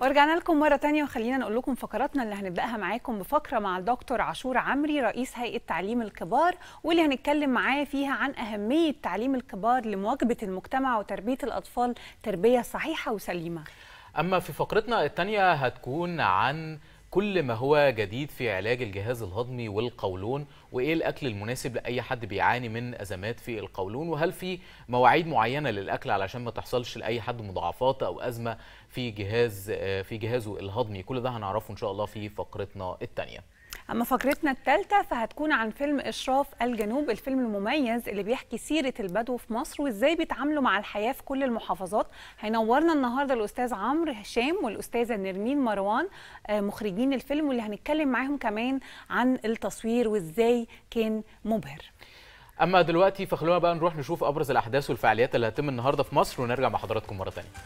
ورجعنا لكم مرة تانية، وخلينا نقول لكم فقراتنا اللي هنبدأها معاكم بفقرة مع الدكتور عاشور عمري رئيس هيئة تعليم الكبار، واللي هنتكلم معاه فيها عن أهمية تعليم الكبار لمواكبة المجتمع وتربية الأطفال تربية صحيحة وسليمة. أما في فقرتنا الثانية هتكون عن كل ما هو جديد في علاج الجهاز الهضمي والقولون، وإيه الأكل المناسب لأي حد بيعاني من أزمات في القولون، وهل في مواعيد معينة للأكل علشان ما تحصلش لأي حد مضاعفات أو أزمة في جهازه الهضمي. كل ده هنعرفه إن شاء الله في فقرتنا الثانية. أما فقرتنا الثالثة فهتكون عن فيلم إشراف الجنوب، الفيلم المميز اللي بيحكي سيرة البدو في مصر وإزاي بيتعاملوا مع الحياة في كل المحافظات. هينورنا النهاردة الأستاذ عمرو هشام والأستاذة نرمين مروان مخرجين الفيلم، واللي هنتكلم معاهم كمان عن التصوير وإزاي كان مبهر. أما دلوقتي فخلونا بقى نروح نشوف أبرز الأحداث والفعاليات اللي هتتم النهاردة في مصر، ونرجع مع حضراتكم مرة تانية.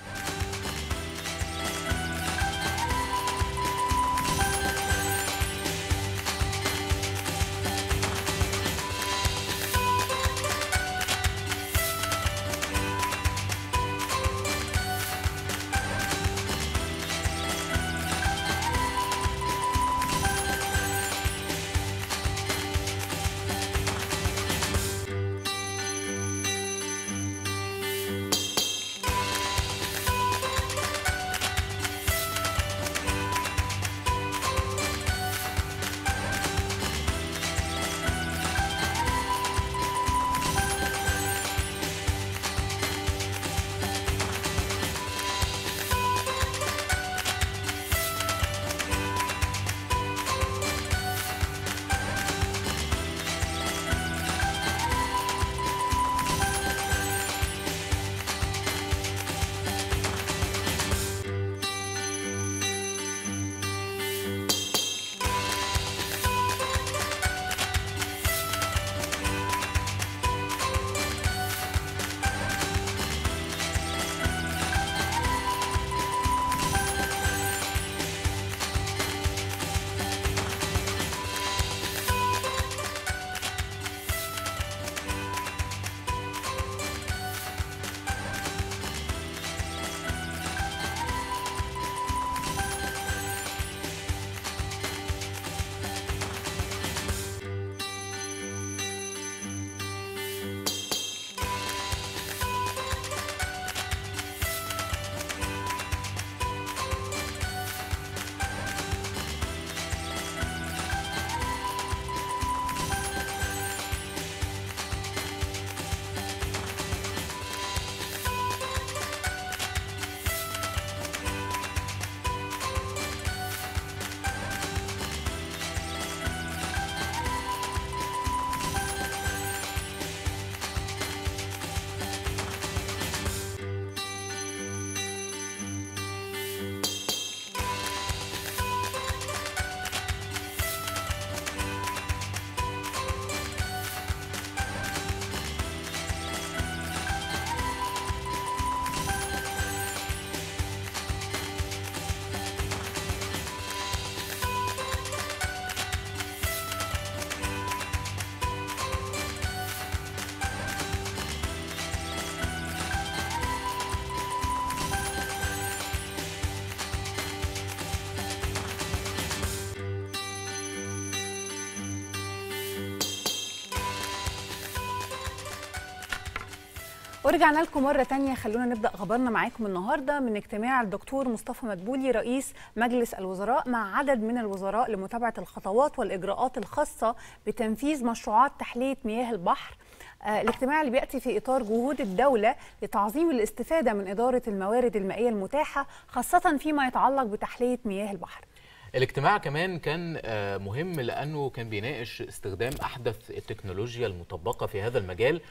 ورجعنا لكم مرة تانية. خلونا نبدأ خبرنا معاكم النهاردة من اجتماع الدكتور مصطفى مدبولي رئيس مجلس الوزراء مع عدد من الوزراء لمتابعة الخطوات والإجراءات الخاصة بتنفيذ مشروعات تحلية مياه البحر. الاجتماع اللي بيأتي في إطار جهود الدولة لتعظيم الاستفادة من إدارة الموارد المائية المتاحة، خاصة فيما يتعلق بتحلية مياه البحر. الاجتماع كمان كان مهم لأنه كان بيناقش استخدام أحدث التكنولوجيا المطبقة في هذا المجال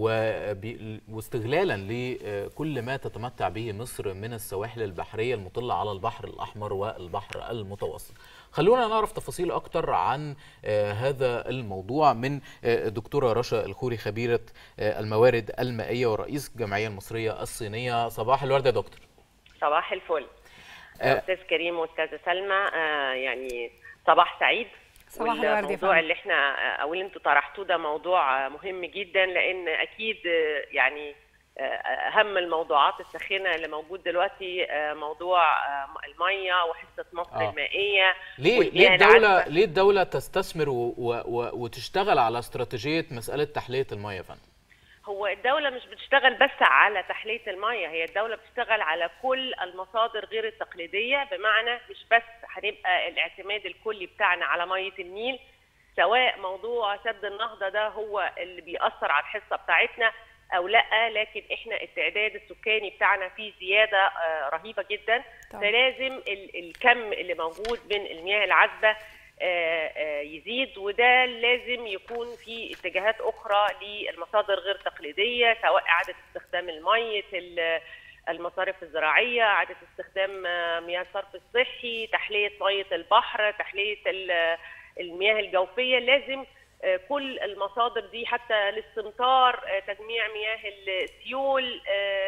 واستغلالا لكل ما تتمتع به مصر من السواحل البحرية المطلة على البحر الأحمر والبحر المتوسط. خلونا نعرف تفاصيل أكتر عن هذا الموضوع من دكتورة رشا الخوري، خبيرة الموارد المائية ورئيس الجمعية المصرية الصينية. صباح الورد يا دكتور. صباح الفل أستاذ كريم وأستاذة سلمى، يعني صباح سعيد. صباح الورد. الموضوع اللي احنا او اللي انتوا طرحتوه ده موضوع مهم جدا، لان اكيد يعني اهم الموضوعات الساخنه اللي موجود دلوقتي موضوع الميه وحصه مصر المائيه. ليه الدوله تستثمر وتشتغل على استراتيجيه مساله تحليه الميه يا فندم؟ هو الدولة مش بتشتغل بس على تحلية المياه، هي الدولة بتشتغل على كل المصادر غير التقليدية، بمعنى مش بس هنبقى الاعتماد الكلي بتاعنا على مية النيل، سواء موضوع سد النهضة ده هو اللي بيأثر على الحصة بتاعتنا أو لأ، لكن إحنا التعداد السكاني بتاعنا فيه زيادة رهيبة جدا. فلازم الكم اللي موجود من المياه العذبة يزيد، وده لازم يكون في اتجاهات اخرى للمصادر غير تقليديه، سواء اعاده استخدام الميه، المصارف الزراعيه، اعاده استخدام مياه الصرف الصحي، تحليه ميه البحر، تحليه المياه الجوفيه. لازم كل المصادر دي، حتى الاستمطار، تجميع مياه السيول،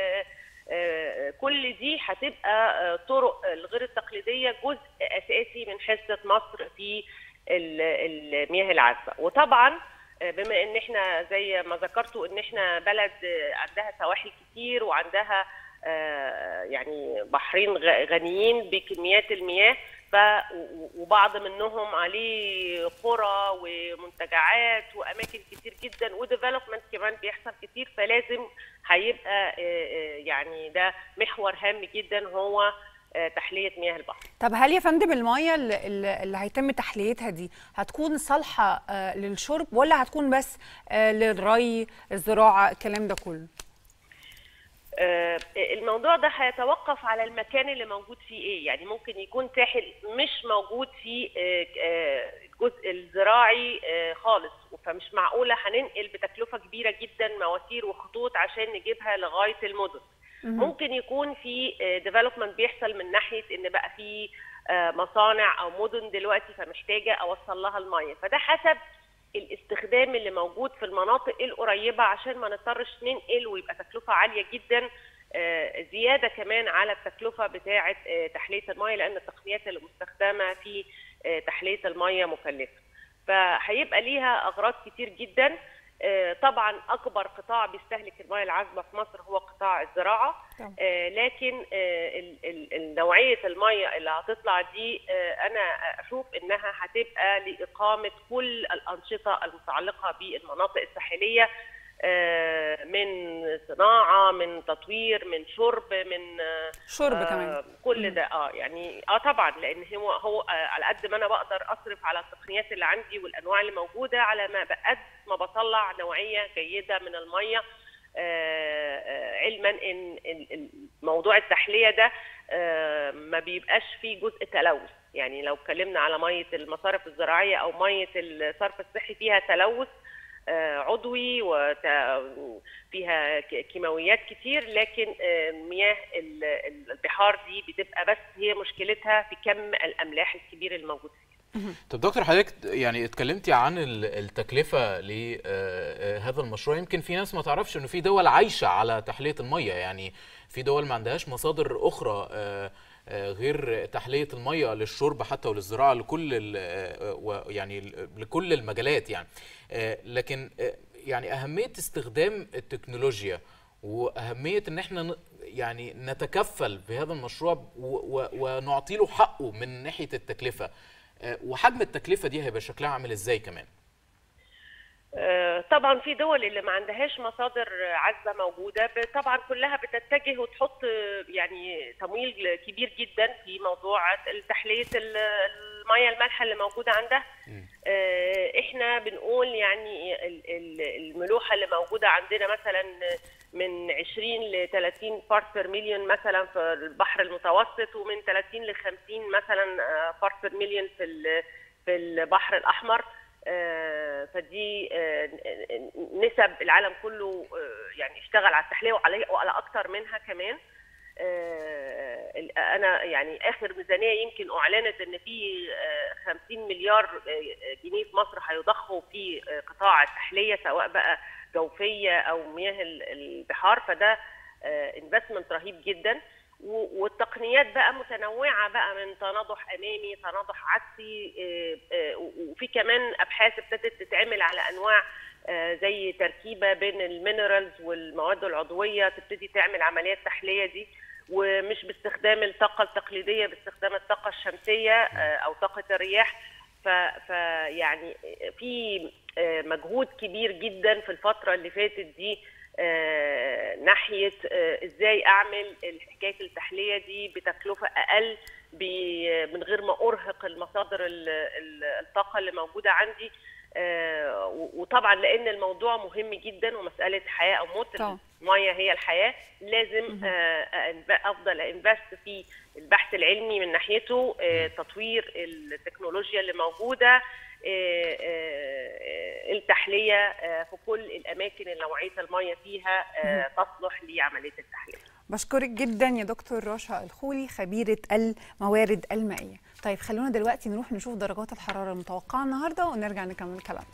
كل دي هتبقى طرق الغير التقليديه جزء اساسي من حصه مصر في المياه العذبه. وطبعا بما ان احنا زي ما ذكرتوا ان احنا بلد عندها سواحل كتير وعندها يعني بحرين غنيين بكميات المياه، وبعض منهم عليه قرى ومنتجعات واماكن كتير جدا وديفلوبمنت كمان بيحصل كتير، فلازم هيبقى يعني ده محور هام جدا هو تحليه مياه البحر. طب هل يا فندم المياه اللي هيتم تحليتها دي هتكون صالحه للشرب ولا هتكون بس للري، الزراعه، الكلام ده كله؟ الموضوع ده هيتوقف على المكان اللي موجود فيه ايه، يعني ممكن يكون ساحل مش موجود فيه الجزء الزراعي خالص، فمش معقوله هننقل بتكلفه كبيره جدا مواسير وخطوط عشان نجيبها لغايه المدن. ممكن يكون في ديفلوبمنت بيحصل من ناحيه ان بقى في مصانع او مدن دلوقتي فمحتاجه اوصل لها الميه، فده حسب الاستخدام اللي موجود في المناطق القريبه عشان ما نضطرش ننقل ويبقى تكلفه عاليه جدا، زياده كمان على التكلفه بتاعه تحليه الميه، لان التقنيات اللي مستخدمه في تحليه الميه مكلفه. فهيبقى ليها اغراض كتير جدا. طبعا اكبر قطاع بيستهلك المياه العذبه في مصر هو قطاع الزراعه، لكن نوعيه المياه اللي هتطلع دي انا اشوف انها هتبقى لاقامه كل الانشطه المتعلقه بالمناطق الساحليه، من صناعه، من تطوير، من شرب، من شرب كمان كل ده. يعني طبعا، لان هو على قد ما انا بقدر اصرف على التقنيات اللي عندي والانواع اللي موجوده، على ما قد ما بطلع نوعيه جيده من الميه، علما ان موضوع التحليه ده ما بيبقاش فيه جزء تلوث. يعني لو اتكلمنا على ميه المصارف الزراعيه او ميه الصرف الصحي فيها تلوث عضوي وفيها كيماويات كتير، لكن مياه البحار دي بتبقى بس هي مشكلتها في كم الاملاح الكبير الموجود فيها. طب دكتور، حضرتك يعني اتكلمتي عن التكلفه لهذا المشروع. يمكن في ناس ما تعرفش انه في دول عايشه على تحليه الميه، يعني في دول ما عندهاش مصادر اخرى غير تحليه الميه للشرب حتى وللزراعه لكل يعني لكل المجالات يعني. لكن يعني اهميه استخدام التكنولوجيا واهميه ان احنا يعني نتكفل بهذا المشروع ونعطي له حقه من ناحيه التكلفه، وحجم التكلفه دي هيبقى شكلها عامل ازاي كمان؟ طبعا في دول اللي ما عندهاش مصادر عذبه موجوده طبعا كلها بتتجه وتحط يعني تمويل كبير جدا في موضوع تحليه المياه المالحه اللي موجوده عندها. احنا بنقول يعني الملوحه اللي موجوده عندنا مثلا من 20 ل 30 بارت بير مليون مثلا في البحر المتوسط، ومن 30 ل 50 مثلا بارت بير مليون في البحر الاحمر. فدي نسب العالم كله يعني اشتغل على التحليه وعلى اكتر منها كمان. انا يعني اخر ميزانيه يمكن اعلنت ان في 50 مليار جنيه في مصر هيضخوا في قطاع التحليه، سواء بقى جوفيه او مياه البحار، فده انفستمنت رهيب جدا. والتقنيات بقى متنوعه بقى، من تناضح امامي، تناضح عكسي، وفي كمان ابحاث ابتدت تتعمل على انواع زي تركيبه بين المينرالز والمواد العضويه تبتدي تعمل عمليات تحليه دي، ومش باستخدام الطاقه التقليديه، باستخدام الطاقه الشمسيه او طاقه الرياح. فيعني في مجهود كبير جدا في الفتره اللي فاتت دي ناحيه ازاي اعمل حكايه التحليه دي بتكلفه اقل، من غير ما ارهق المصادر الطاقه اللي موجوده عندي. وطبعا لان الموضوع مهم جدا ومساله حياه او موت، الميه هي الحياه، لازم افضل انفست في البحث العلمي من ناحيته، تطوير التكنولوجيا اللي موجوده، التحليه في كل الاماكن اللي نوعيه الميه فيها تصلح لعمليه التحليه. بشكرك جدا يا دكتور رشا الخولي، خبيره الموارد المائيه. طيب خلونا دلوقتي نروح نشوف درجات الحراره المتوقعه النهارده ونرجع نكمل كلامنا.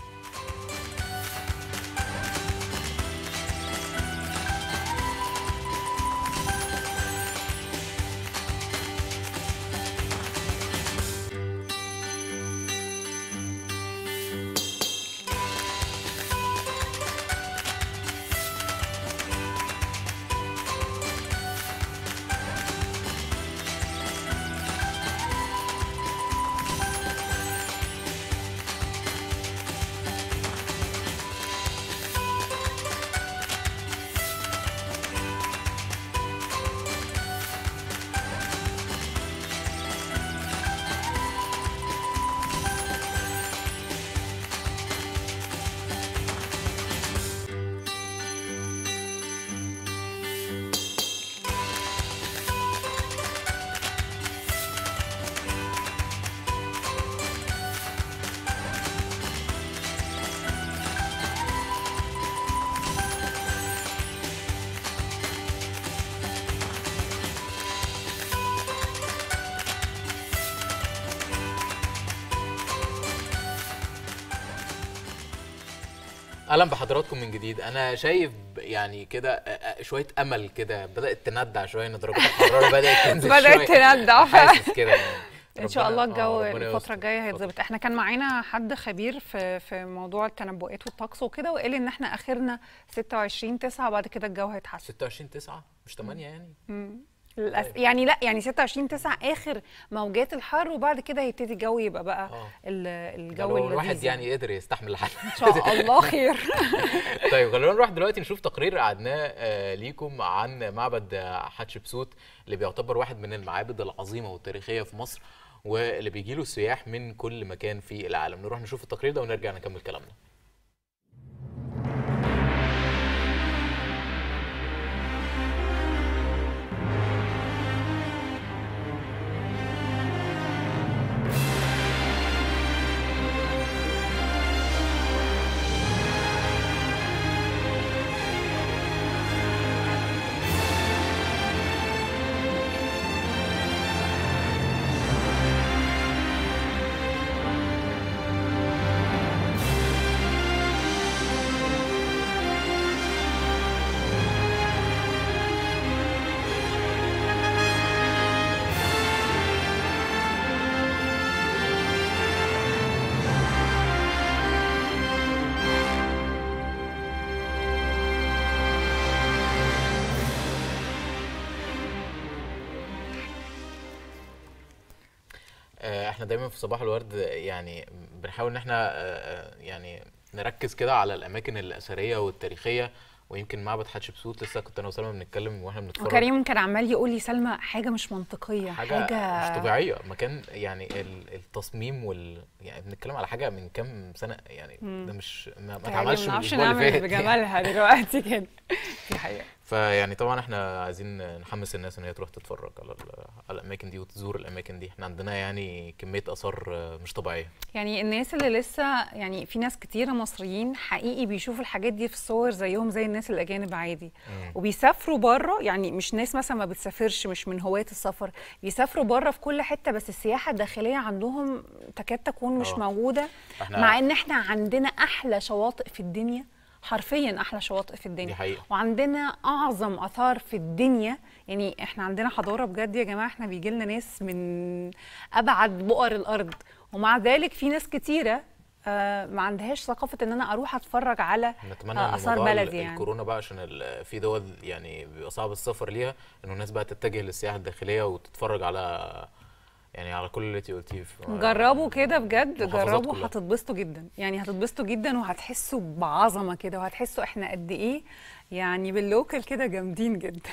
اهلا بحضراتكم من جديد. انا شايف يعني كده شويه امل كده، بدات تندع شويه ان درجات الحراره بدات تنزل شويه، بدات تندع حاسس كده يعني. ان شاء الله الجو الفتره الجايه هيتظبط. احنا كان معانا حد خبير في موضوع التنبؤات والطقس وكده، وقال ان احنا اخرنا 26/9 وبعد كده الجو هيتحسن. 26/9 مش 8 يعني؟ يعني لا، يعني 26/9 اخر موجات الحر، وبعد كده هيبتدي الجو يبقى بقى الجو اللذيذ. الواحد يعني قدر يستحمل لحد ان شاء الله خير. طيب خلونا نروح دلوقتي نشوف تقرير قعدناه ليكم عن معبد حتشبسوت، اللي بيعتبر واحد من المعابد العظيمه والتاريخيه في مصر، واللي بيجي له السياح من كل مكان في العالم. نروح نشوف التقرير ده ونرجع نكمل كلامنا. احنا دايما في صباح الورد يعني بنحاول ان احنا يعني نركز كده على الاماكن الاثريه والتاريخيه، ويمكن معبد حتشبسوت لسه كنت انا وسلمى بنتكلم واحنا بنتفرج، وكريم كان عمال يقول لي سلمى حاجه مش منطقيه، حاجه مش طبيعيه. مكان يعني التصميم يعني بنتكلم على حاجه من كام سنه يعني، ده مش ما اتعملش من الاسبوع اللي فات بجمالها دلوقتي كده. دي حقيقه. فيعني طبعا احنا عايزين نحمس الناس ان هي تروح تتفرج على الاماكن دي وتزور الاماكن دي. احنا عندنا يعني كميه اثار مش طبيعيه. يعني الناس اللي لسه يعني في ناس كتيره مصريين حقيقي بيشوفوا الحاجات دي في الصور زيهم زي الناس الاجانب عادي، وبيسافروا بره. يعني مش ناس مثلا ما بتسافرش، مش من هواة السفر، بيسافروا بره في كل حته، بس السياحه الداخليه عندهم تكاد تكون مش موجوده، مع ان احنا عندنا احلى شواطئ في الدنيا، حرفيا احلى شواطئ في الدنيا، دي حقيقة. وعندنا اعظم اثار في الدنيا. يعني احنا عندنا حضاره بجد يا جماعه. احنا بيجي لنا ناس من ابعد بؤر الارض، ومع ذلك في ناس كتيره ما عندهاش ثقافه ان انا اروح اتفرج على نتمنى اثار موضوع بلدي يعني. الكورونا بقى، عشان في دول يعني بيبقى صعب السفر ليها، انه الناس بقى تتجه للسياحه الداخليه وتتفرج على يعني على كل اللي انت قلتيه. جربوا كده بجد، جربوا كلها. هتتبسطوا جدا، يعني هتتبسطوا جدا وهتحسوا بعظمه كده، وهتحسوا احنا قد ايه يعني باللوكل كده جامدين جدا.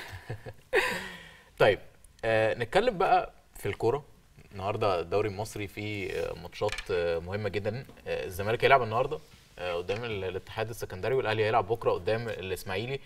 طيب نتكلم بقى في الكوره. النهارده الدوري المصري فيه ماتشات مهمه جدا. الزمالك هيلعب النهارده قدام الاتحاد السكندري، والاهلي هيلعب بكره قدام الاسماعيلي،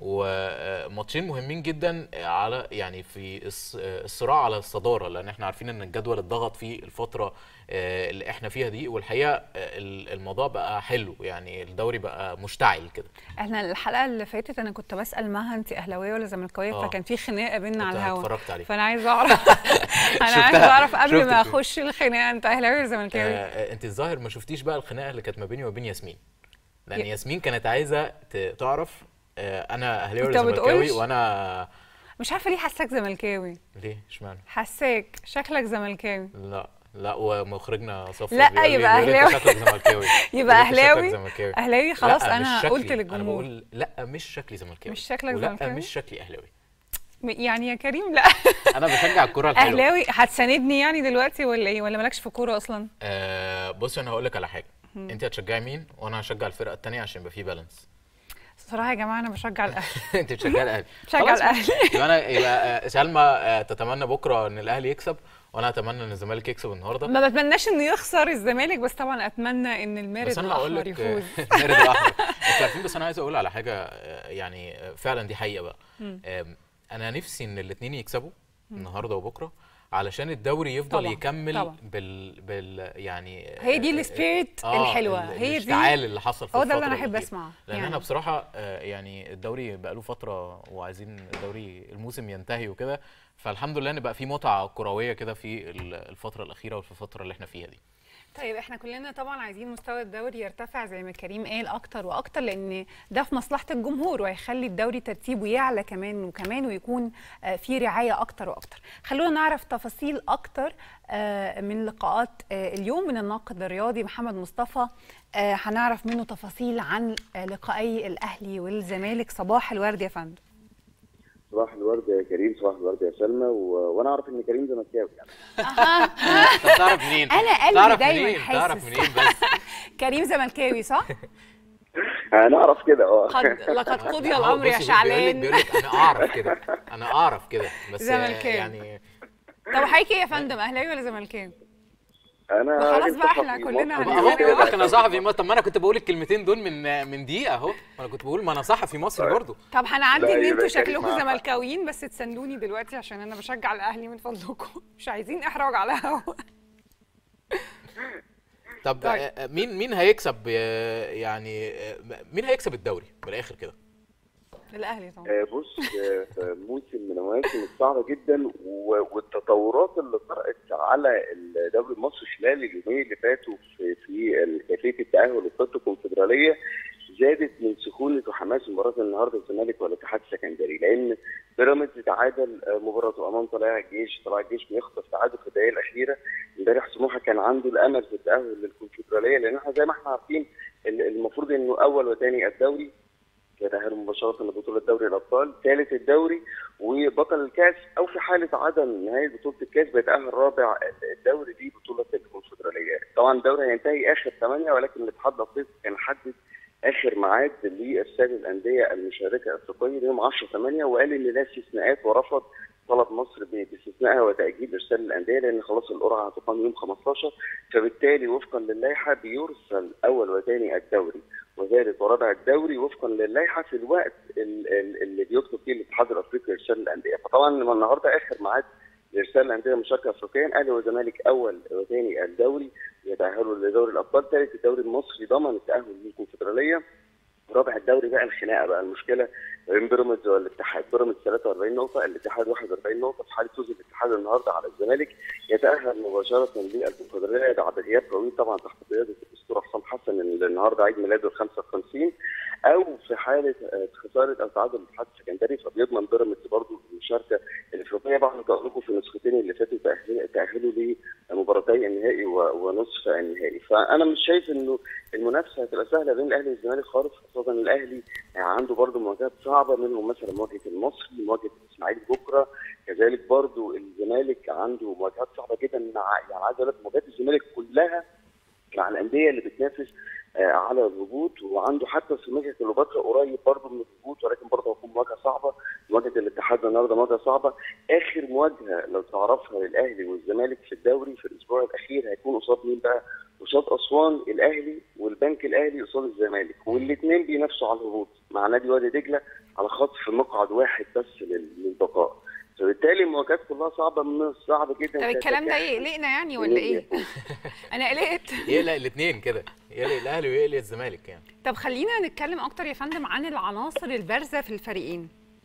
وماتشين مهمين جدا على يعني في الصراع على الصداره، لان احنا عارفين ان الجدول اتضغط في الفتره اللي احنا فيها دي، والحقيقه الموضوع بقى حلو، يعني الدوري بقى مشتعل كده. احنا الحلقه اللي فاتت انا كنت بسال مها انت اهلاويه ولا زملكاويه، فكان في خناقه بينا على الهوا، اتفرجت عليه، فانا عايزه اعرف انا عايزه اعرف قبل ما اخش الخناقه انت اهلاوي ولا زملكاوي؟ انت الظاهر ما شفتيش بقى الخناقه اللي كانت ما بيني وبين ياسمين، لان ياسمين كانت عايزه تعرف انا اهلاوي ولا زملكاوي، وانا مش عارفه ليه حاساك زملكاوي. ليه اشمعنى؟ حاساك شكلك زملكاوي. لا ومخرجنا صفر لا يبقى اهلاوي. شكلك زملكاوي. يبقى اهلاوي. اهلاوي خلاص. انا قلت للجمهور انا بقول لا مش شكلي زملكاوي، مش شكلك زملكاوي، لا مش شكلي اهلاوي يعني يا كريم. لا انا بشجع الكوره الحلوه. اهلاوي. هتساندني يعني دلوقتي ولا ايه، ولا مالكش في الكوره اصلا؟ بصي انا هقول لك على حاجه، انت هتشجعي مين وانا هشجع الفرقه الثانيه عشان يبقى في بالانس. صراحه يا جماعه انا بشجع الاهلي. انت بتشجعي الاهلي؟ بشجع الاهلي. يبقى سلمى تتمنى بكره ان الاهلي يكسب، وانا اتمنى ان الزمالك يكسب النهارده. ما بتمناش انه يخسر الزمالك، بس طبعا اتمنى ان المارد الاحمر يفوز. المارد الاحمر انتوا عارفين، بس انا عايز اقول على حاجه يعني فعلا دي حقيقه بقى. انا نفسي ان الاثنين يكسبوا النهارده وبكره، علشان الدوري يفضل طبعًا. يكمل طبعًا. بال يعني هي دي السبيريت الحلوه، هي دي الاشتعال اللي حصل في الفتره ده اللي انا احب اسمعه، لان يعني احنا بصراحه يعني الدوري بقى له فتره وعايزين الدوري الموسم ينتهي وكده، فالحمد لله ان بقى في متعه كرويه كده في الفتره الاخيره وفي الفتره اللي احنا فيها دي. طيب احنا كلنا طبعا عايزين مستوى الدوري يرتفع زي ما كريم قال اكتر واكتر، لان ده في مصلحه الجمهور وهيخلي الدوري ترتيبه يعلى كمان وكمان، ويكون في رعايه اكتر واكتر. خلونا نعرف تفاصيل اكتر من لقاءات اليوم من الناقد الرياضي محمد مصطفى. هنعرف منه تفاصيل عن لقائي الاهلي والزمالك. صباح الورد يا فندم. صباح الورد يا كريم، صباح الورد يا سلمى، وانا اعرف ان كريم زملكاوي يعني. طب تعرف منين؟ انا قلبي دايما حاسس. تعرف منين بس؟ كريم زملكاوي صح؟ انا اعرف كده. لقد قضي الامر يا شعلان. بيقول لك انا اعرف كده بس زملكاوي يعني. طب حضرتك يا فندم اهلاوي ولا زملكاوي؟ انا خلاص بقى احنا كلنا اهو انا صحفي. طب ما انا كنت بقول الكلمتين دول من دقيقه اهو، انا كنت بقول ما انا صحفي مصري برضه. طب هنعدي ان انتوا شكلكم زملكاويين، بس تساندوني دلوقتي عشان انا بشجع الاهلي من فضلكم، مش عايزين احراج على الهوا. طب مين هيكسب يعني مين هيكسب الدوري من الاخر كده؟ الاهلي طبعا. بص، موسم من المواسم الصعبه جدا، والتطورات اللي طرأت على الدوري المصري خلال اليومين اللي فاتوا في كيفيه التاهل للخطه الكونفدراليه زادت من سخونه وحماس مباراه النهارده الزمالك والاتحاد السكندري، لان بيراميدز تعادل مباراته امام طلائع الجيش، طلائع الجيش بيخطف تعادل في الدقائق الاخيره. امبارح سموحه كان عنده الامل في التاهل للكونفدراليه، لان احنا زي ما احنا عارفين المفروض انه اول وثاني الدوري يتأهلوا مباشرة لبطولة دوري الأبطال، ثالث الدوري وبطل الكاس، أو في حالة عدم نهاية بطولة الكاس بيتأهل رابع الدوري دي بطولة الكونفدرالية. طبعا الدوري هينتهي آخر 8، ولكن الاتحاد الأفريقي كان حدد آخر ميعاد لإرسال الأندية المشاركة الأفريقية يوم 10/8، وقال إن لا استثناءات، ورفض طلب مصر باستثنائها وتأجيل إرسال الأندية، لأن خلاص القرعة هتقام يوم 15، فبالتالي وفقا للائحة بيرسل أول وثاني الدوري وثالث ورابع الدوري وفقا للائحه في الوقت اللي بيطلب فيه الاتحاد الافريقي ارسال الانديه. فطبعا النهارده اخر ميعاد لارسال الانديه المشاركه افريقيا. اهلي وزمالك اول وثاني الدوري يتاهلوا لدوري الابطال، ثالث الدوري المصري ضمن التاهل للكونفدراليه، رابع الدوري بقى الخناقه بقى المشكله بين بيراميدز والاتحاد. بيراميدز 43 نقطه، الاتحاد 41 نقطه. في حاله فوز الاتحاد النهارده على الزمالك يتاهل مباشره للكونفدراليه بعد غياب طويل طبعا تحت قياده الاسطوره حسام حسن اللي النهارده عيد ميلاده ال 55. او في حاله خساره او تعادل الاتحاد السكندري، فبيضمن بيراميدز برضه المشاركه الافريقيه بعد تالقه في النسختين اللي فاتوا، تاهلوا لمباراتي النهائي ونصف النهائي. فانا مش شايف انه المنافسه هتبقى سهله بين الاهلي والزمالك خالص، خاصه الاهلي عنده برضه مواجهات صعبه، منهم مثلا مواجهه المصري، مواجهه الاسماعيلي بكره، كذلك برضه الزمالك عنده مواجهات صعبه جدا يعني عايز اقول لك مواجهات الزمالك كلها مع الانديه اللي بتنافس على الهبوط، وعنده حتى في مواجهه كليوباترا قريب برضه من الهبوط، ولكن برضه هتكون مواجهه صعبه. مواجهه الاتحاد النهارده مواجهه صعبه. اخر مواجهه لو تعرفها للاهلي والزمالك في الدوري في الاسبوع الاخير هيكون قصاد مين بقى؟ قصاد اسوان الاهلي والبنك الاهلي قصاد الزمالك، والاثنين بينافسوا على الهبوط مع نادي وادي دجله على خطف مقعد واحد بس للبقاء. فبالتالي المواجهات كلها صعبه جدا. طب الكلام ده يقلقنا يعني ولا ايه؟ انا قلقت. يقلق الاثنين كده، يقلق الاهلي ويقلق الزمالك يعني. طب خلينا نتكلم اكتر يا فندم عن العناصر البارزه في الفريقين.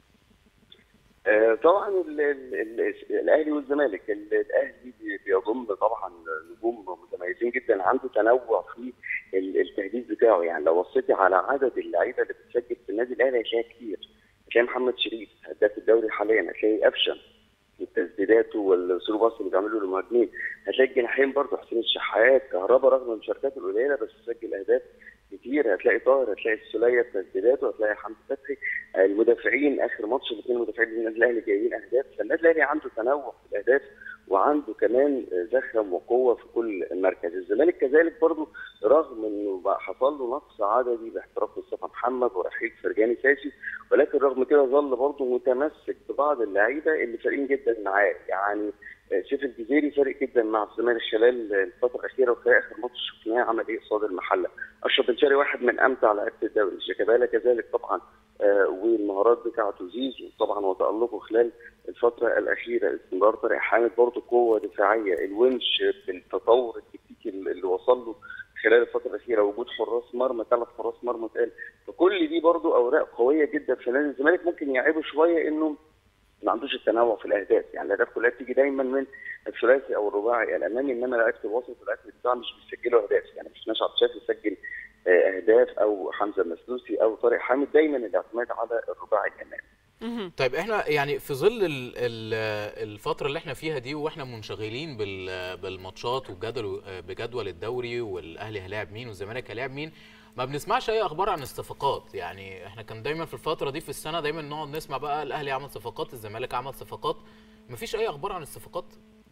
طبعا الاهلي والزمالك، الاهلي بيضم طبعا نجوم متميزين جدا، عنده تنوع في التهديف بتاعه. يعني لو بصيتي على عدد اللعيبه اللي بتسجل في النادي الاهلي هتلاقي كتير. هتلاقي محمد شريف هداف الدوري حاليا، هتلاقي قفشه تسديداته والثرو باص اللي بيعملوا للمهاجمين، هتلاقي الجناحين برضه حسين الشحات، كهربا رغم المشاركات القليله بس سجل اهداف كتير، هتلاقي طاهر، هتلاقي السوليه تسديداته، هتلاقي حمدي فتحي. المدافعين اخر ماتش الاثنين مدافعين للنادي الاهلي جايبين اهداف، فالنادي الاهلي عنده تنوع في الاهداف وعنده كمان زخم وقوه في كل مركز. الزمالك كذلك برضه رغم انه حصل له نقص عددي باحتراف مصطفى محمد ورحيل فرجاني ساسي، ولكن رغم كده ظل برضه متمسك ببعض اللعيبه اللي فارقين جدا معاه. يعني سيف الجزيري فارق جدا مع الزمالك خلال الفتره الاخيره، وفي اخر ماتش شفناه عمل ايه قصاد المحله. اشرف بن شرقي واحد من امتع لعيبه الدوري، شيكابالا كذلك طبعا، والمهارات بتاعته زيزو طبعا وتالقه خلال الفتره الاخيره، استمرار طارق حامد برضه قوه دفاعيه، الونش بالتطور التكتيكي اللي وصل له خلال الفتره الاخيره، وجود حراس مرمى 3 حراس مرمى تقال، فكل دي برضه اوراق قويه جدا في نادي الزمالك. ممكن يعيبه شويه انه ما عندوش التنوع في الاهداف، يعني الاهداف كلها بتيجي دايما من الثلاثي او الرباعي الامامي، انما لعيبه الوسط ولعيبه الدفاع مش بيسجلوا اهداف. يعني مش ناس عبد الشافي يسجل اهداف او حمزه المسلوسي او طارق حامد، دايما الاعتماد على الرباعي الامامي. طيب احنا يعني في ظل الفتره اللي احنا فيها دي واحنا منشغلين بالماتشات بجدول الدوري والاهلي هيلاعب مين والزمالك هيلاعب مين، ما بنسمعش اي اخبار عن الصفقات. يعني احنا كان دايما في الفتره دي في السنه دايما نقعد نسمع بقى الاهلي عمل صفقات، الزمالك عمل صفقات، مفيش اي اخبار عن الصفقات.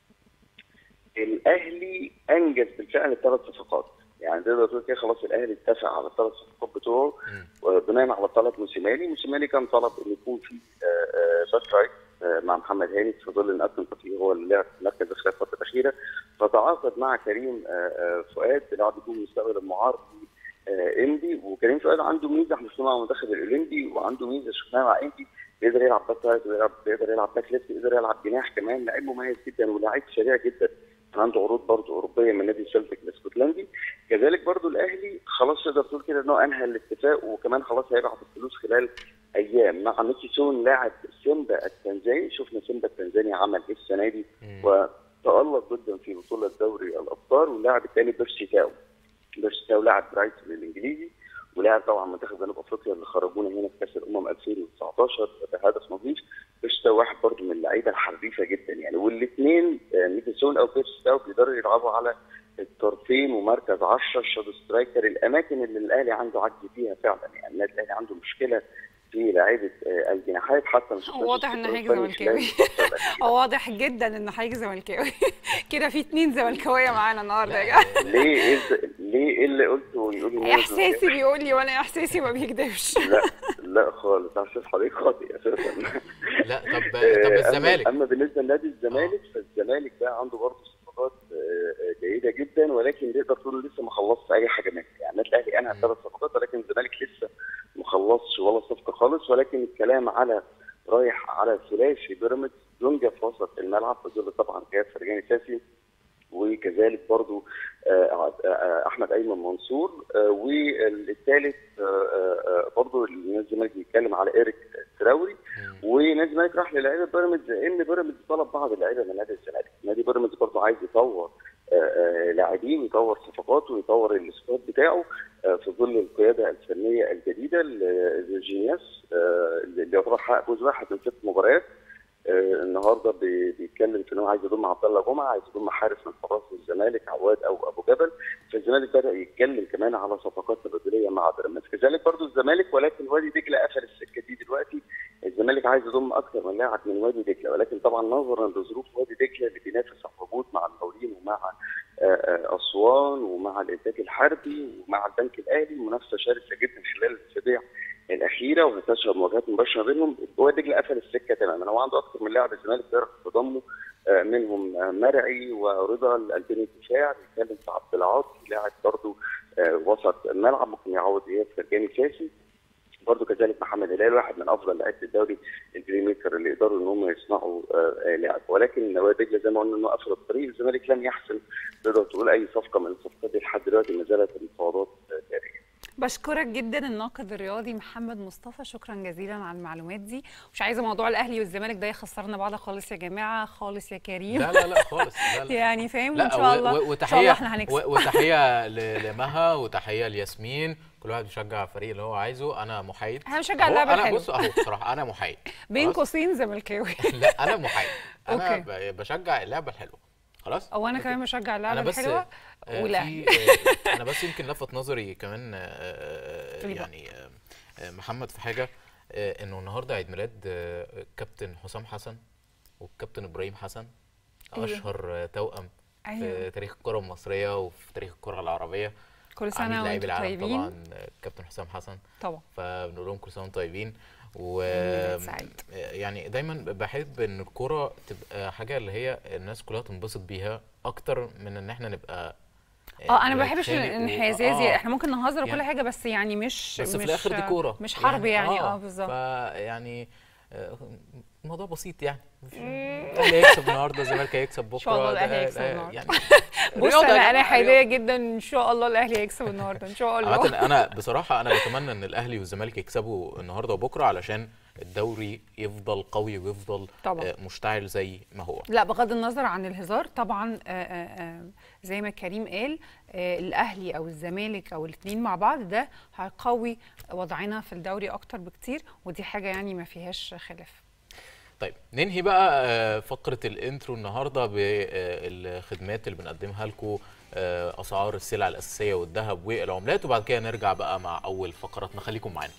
الاهلي انجز بالفعل 3 صفقات، يعني تقدر تقول كده خلاص الاهلي اتفق على ال3 صفقات بتوعه بناء على طلب موسيماني كان طلب ان يكون في باك رايت مع محمد هاني في ظل ان اكرم توفيق هو اللي لعب في مركز خلال الفتره الاخيره، فتعاقد مع كريم فؤاد لاعب يكون مستقبل المعار انبي. وكريم فؤاد عنده ميزه احنا شفناها مع المنتخب الاولمبي، وعنده ميزه شفناها مع انبي، بيقدر يلعب باك رايت، بيقدر يلعب باك ليفت، بيقدر يلعب جناح كمان، لعيب مميز جدا ولاعيب سريع جدا. عنده عروض برضه اوروبيه من نادي سيلتيك الاسكتلندي. كذلك برضه الاهلي خلاص تقدر تقول كده انه انهى الاتفاق، وكمان خلاص هيبعت الفلوس خلال ايام مع ميكي سون لاعب سيمبا التنزاني. شفنا سيمبا التنزاني عمل ايه السنه دي وتالق جدا في بطوله دوري الابطال. واللاعب الثاني بيرسي تاو لاعب برايتون الانجليزي، ولاعب طبعا منتخب جنوب افريقيا اللي خرجونا هنا في كاس الامم 2019 بهدف نظيف. بيرسي تاو واحد برضه من اللعيبه الحريفه جدا يعني، والاثنين ميكي سون او بيرسي تاو بيقدروا يلعبوا على الطرفين ومركز 10 شادو سترايكر، الاماكن اللي الاهلي عنده عجز فيها فعلا. يعني النادي الاهلي عنده مشكله في لعيبه الجناحات، حتى مش واضح ان حضرتك زملكاوي. واضح جدا ان حضرتك زملكاوي. كده في 2 زملكاويه معانا النهارده يا جماعه. ليه ايه اللي قلته يقول احساسي بيقول لي وانا احساسي ما بيكذبش. لا خالص، احساس حضرتك خاطئ اساسا. لا طب الزمالك، اما بالنسبه لنادي الزمالك فالزمالك بقى عنده برضه صفقات جيده جدا، ولكن تقدر تقول لسه ما خلصش اي حاجه منها. يعني النادي الاهلي انهى 3 صفقات، ولكن الزمالك لسه ما خلصش ولا صفقه خالص. ولكن الكلام رايح على ثلاثي بيراميدز، دونجا في وسط الملعب في ظل طبعا غياب فرجاني ساسي، وكذلك برضو احمد ايمن منصور، والثالث برضو نادي الزمالك بيتكلم على ايريك تراوري. ونادي الزمالك راح للاعيبه بيراميدز لان بيراميدز طلب بعض اللعيبه من نادي الزمالك. نادي بيراميدز برضو عايز يطور لاعبين ويطور صفقاته ويطور السكواد بتاعه، في ظل القياده الفنيه الجديده لجينياس اللي يعتبر حقق فوز واحد من 6 مباريات. النهارده بيتكلم في انه عايز يضم عبد الله جمعه، عايز يضم حارس من حراس الزمالك عواد او ابو جبل. فالزمالك بدا يتكلم كمان على صفقات تبادليه مع بيراميدز، كذلك برضو الزمالك، ولكن وادي دجله قفل السكه دي دلوقتي. الزمالك عايز يضم اكثر من لاعب من وادي دجله، ولكن طبعا نظرا لظروف وادي دجله اللي بينافس على الهبوط مع المقاولين ومع اسوان ومع الانتاج الحربي ومع البنك الاهلي، المنافسه شرسه جدا خلال الاسابيع الاخيره وهتشهد مواجهات مباشره بينهم. وادي دجله قفل السكه تماما، هو عنده اكثر من لاعب الزمالك بيعرف يضمه، منهم مرعي ورضا القلبين الدفاع، بيتكلم في عبد العاطي لاعب برضه وسط الملعب ممكن يعوض اياد فرجاني ساسي، برضه كذلك محمد هلال واحد من افضل لعيبه الدوري البلاي ميكر اللي يقدروا ان هم يصنعوا لعب. ولكن وادي دجله زي ما قلنا انه قفل الطريق، الزمالك لم يحسن تقدر تقول اي صفقه من الصفقات دي لحد دلوقتي، ما زالت المفاوضات جاريه. بشكرك جدا الناقد الرياضي محمد مصطفى، شكرا جزيلا على المعلومات دي. مش عايزه موضوع الاهلي والزمالك ده يخسرنا بعض خالص يا جماعه، خالص يا كريم. لا خالص. لا. يعني فاهم. لا ان شاء الله وتحيه، ان شاء الله احنا هنكسب. وتحيه لمها وتحيه لياسمين، كل واحد بيشجع الفريق اللي هو عايزه. انا محايد، احنا بنشجع اللعبه الحلوه. انا بص اهو بصراحه انا محايد بين قوسين زملكاوي. لا انا محايد، انا بشجع اللعبه الحلوه خلاص. او انا كمان بشجع اللعبه الحلوه والاهلي. انا بس يمكن لفت نظري كمان يعني محمد في حاجه، انه النهارده عيد ميلاد كابتن حسام حسن والكابتن ابراهيم حسن، اشهر توأم في تاريخ الكره المصريه وفي تاريخ الكره العربيه. كل سنه وانتم طيبين. طبعا كابتن حسام حسن طبعا، فبنقول لهم كل سنه وانتم طيبين. يعني دايما بحب ان الكوره تبقى حاجه اللي هي الناس كلها تنبسط بيها اكتر من ان احنا نبقى انا ما بحبش الانحيازات. احنا ممكن نهزر وكل حاجه، بس يعني مش في الاخر دي كوره، مش حرب يعني. بالظبط. فيعني الموضوع بسيط يعني. الاهلي هيكسب النهارده، الزمالك هيكسب بكره، ان شاء الله الاهلي هيكسب النهارده. يعني بص انا حياديه جدا، ان شاء الله الاهلي هيكسب النهارده ان شاء الله. انا بصراحه انا بتمنى ان الاهلي والزمالك يكسبوا النهارده وبكره علشان الدوري يفضل قوي ويفضل طبعا مشتعل زي ما هو. لا بغض النظر عن الهزار طبعا، زي ما كريم قال، الاهلي او الزمالك او الاثنين مع بعض ده هيقوي وضعنا في الدوري اكتر بكتير، ودي حاجه يعني ما فيهاش خلاف. طيب ننهي بقى فقره الانترو النهارده بالخدمات اللي بنقدمها لكم، اسعار السلع الاساسيه والذهب والعملات، وبعد كده نرجع بقى مع اول فقراتنا. خليكم معانا.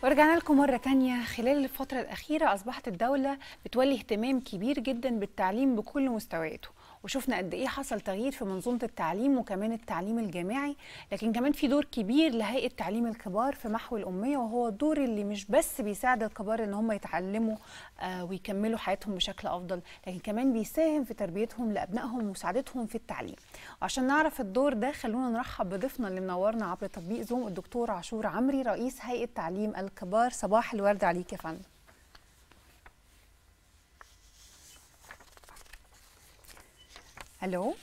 ورجعنا لكم مرة تانية. خلال الفترة الأخيرة أصبحت الدولة بتولي اهتمام كبير جدا بالتعليم بكل مستوياته، وشفنا قد إيه حصل تغيير في منظومة التعليم وكمان التعليم الجامعي، لكن كمان في دور كبير لهيئة تعليم الكبار في محو الأمية، وهو الدور اللي مش بس بيساعد الكبار إن هم يتعلموا ويكملوا حياتهم بشكل أفضل، لكن كمان بيساهم في تربيتهم لأبنائهم ومساعدتهم في التعليم. وعشان نعرف الدور ده خلونا نرحب بضيفنا اللي منورنا عبر تطبيق زوم، الدكتور عاشور عمري، رئيس هيئة تعليم الكبار. صباح الورد عليك يا فندم. الو،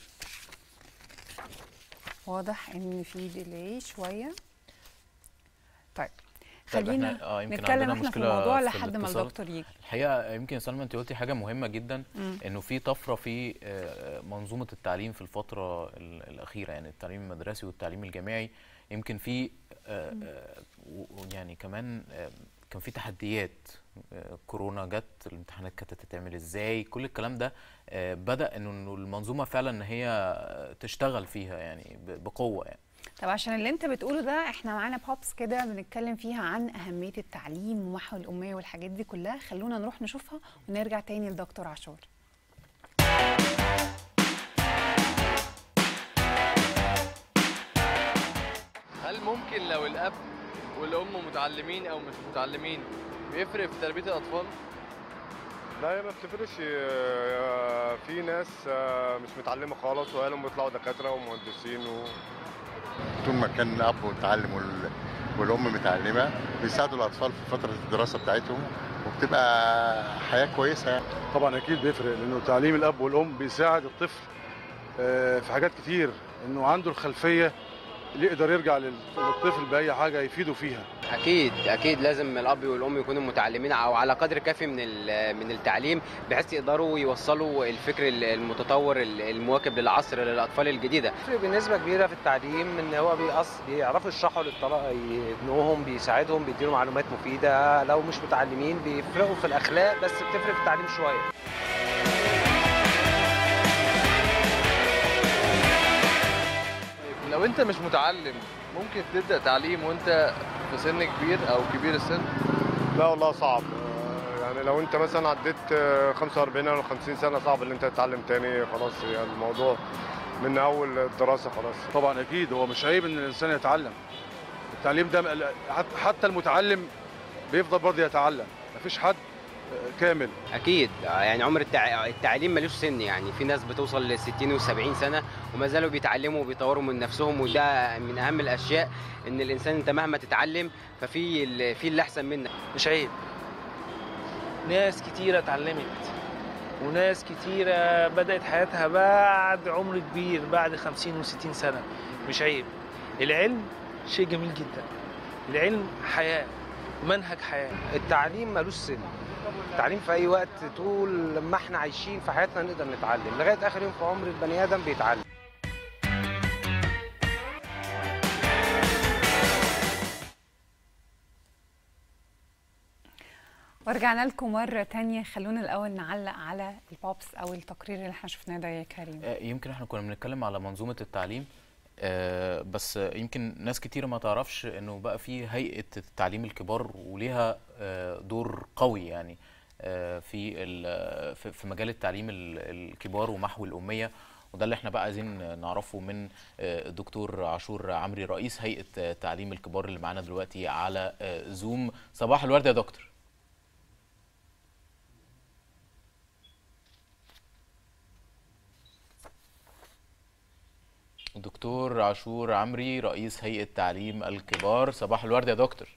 واضح ان في ديلي شويه. طيب خلينا نتكلم احنا في الموضوع لحد ما الدكتور يجي. الحقيقه يمكن سلمى انت قلتي حاجه مهمه جدا، انه في طفره في منظومه التعليم في الفتره الاخيره، يعني التعليم المدرسي والتعليم الجامعي. يمكن في يعني كمان كان في تحديات، كورونا جت، الامتحانات كانت هتتعمل ازاي، كل الكلام ده بدأ انه المنظومه فعلا ان هي تشتغل فيها يعني بقوه يعني. طب عشان اللي انت بتقوله ده، احنا معانا بوبس كده بنتكلم فيها عن اهميه التعليم ومحو الاميه والحاجات دي كلها، خلونا نروح نشوفها ونرجع تاني لدكتور عاشور. هل ممكن لو الاب والام متعلمين او مش متعلمين بيفرق في تربيه الاطفال؟ لا، هي ما بتفرقش. في ناس مش متعلمه خالص واهلهم بيطلعوا دكاتره ومهندسين طول ما كان الاب متعلم والام متعلمه بيساعدوا الاطفال في فتره الدراسه بتاعتهم، وبتبقى حياه كويسه يعني. طبعا اكيد بيفرق، لانه تعليم الاب والام بيساعد الطفل في حاجات كتير، انه عنده الخلفيه اللي يقدر يرجع للطفل باي حاجه يفيده فيها. اكيد لازم الاب والام يكونوا متعلمين او على قدر كافي من التعليم، بحيث يقدروا يوصلوا الفكر المتطور المواكب للعصر للاطفال الجديده. بنسبه كبيره في التعليم ان هو بيعرفوا يشرحوا ابنهم، بيساعدهم، بيديهم معلومات مفيده. لو مش متعلمين بيفرقوا في الاخلاق، بس بتفرق في التعليم شويه. لو انت مش متعلم ممكن تبدا تعليم وانت في سن كبير او كبير السن؟ لا والله صعب. يعني لو انت مثلا عديت 45 او 50 سنه صعب ان انت تتعلم تاني، خلاص يعني الموضوع من اول الدراسه خلاص. طبعا اكيد هو مش عيب ان الانسان يتعلم. التعليم ده حتى المتعلم بيفضل برضه يتعلم، مفيش حد كامل. اكيد يعني عمر التعليم ملوش سن، يعني في ناس بتوصل ل 60 و70 سنه وما زالوا بيتعلموا وبيطوروا من نفسهم، وده من اهم الاشياء، ان الانسان انت مهما تتعلم ففي اللي احسن منك. مش عيب. ناس كتيره اتعلمت وناس كتيره بدات حياتها بعد عمر كبير، بعد 50 و60 سنه. مش عيب. العلم شيء جميل جدا، العلم حياه، منهج حياه. التعليم ملوش سن. التعليم في اي وقت، طول لما احنا عايشين في حياتنا نقدر نتعلم، لغايه اخر يوم في عمر البني ادم بيتعلم. ورجعنا لكم مرة تانية. خلونا الأول نعلق على البوبس أو التقرير اللي احنا شفناه ده يا كريم. يمكن احنا كنا بنتكلم على منظومة التعليم، بس يمكن ناس كتير ما تعرفش انه بقى في هيئة التعليم الكبار وليها دور قوي يعني في مجال التعليم الكبار ومحو الأمية، وده اللي احنا بقى عايزين نعرفه من الدكتور عاشور عمري، رئيس هيئة تعليم الكبار اللي معانا دلوقتي على زوم. صباح الورد يا دكتور. دكتور عاشور عمري، رئيس هيئة تعليم الكبار، صباح الورد يا دكتور.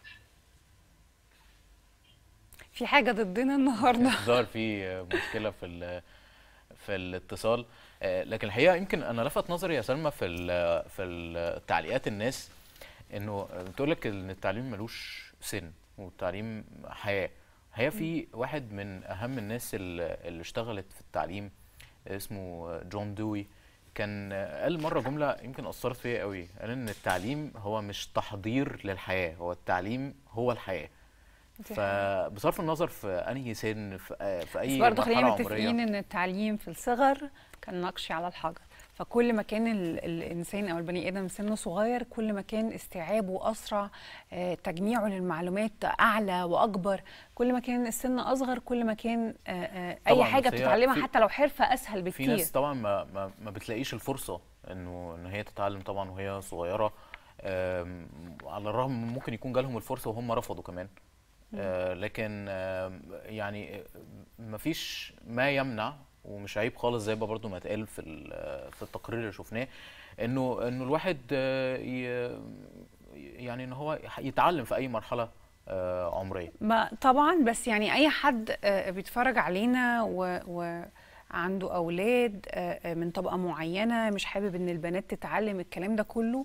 في حاجة ضدنا النهاردة. ظهر في مشكلة في الاتصال، لكن الحقيقة يمكن أنا لفت نظري يا سلمى في التعليقات الناس، إنه بتقول لك إن التعليم ملوش سن والتعليم حياة. هي في واحد من أهم الناس اللي اشتغلت في التعليم اسمه جون دوي، كان قال مرة جملة يمكن أثرت فيا قوي، قال إن التعليم هو مش تحضير للحياة، هو التعليم هو الحياة. فبصرف النظر في أنهي سن، في أي مرحلة عمرية، برضه خلينا متفقين إن التعليم في الصغر كان نقش على الحجر، فكل ما كان الانسان او البني ادم سنه صغير كل ما كان استيعابه اسرع، تجميعه للمعلومات اعلى واكبر. كل ما كان السن اصغر كل ما كان اي حاجه بتتعلمها حتى لو حرفه اسهل بكتير. في ناس طبعا ما بتلاقيش الفرصه ان هي تتعلم طبعا وهي صغيره، على الرغم ممكن يكون جالهم الفرصه وهم رفضوا كمان. لكن يعني مفيش ما يمنع، ومش عيب خالص زي ما برضو ما اتقال في التقرير اللي شفناه، انه الواحد يعني ان هو يتعلم في اي مرحله عمريه. ما طبعا، بس يعني اي حد بيتفرج علينا وعنده اولاد من طبقه معينه مش حابب ان البنات تتعلم الكلام ده كله،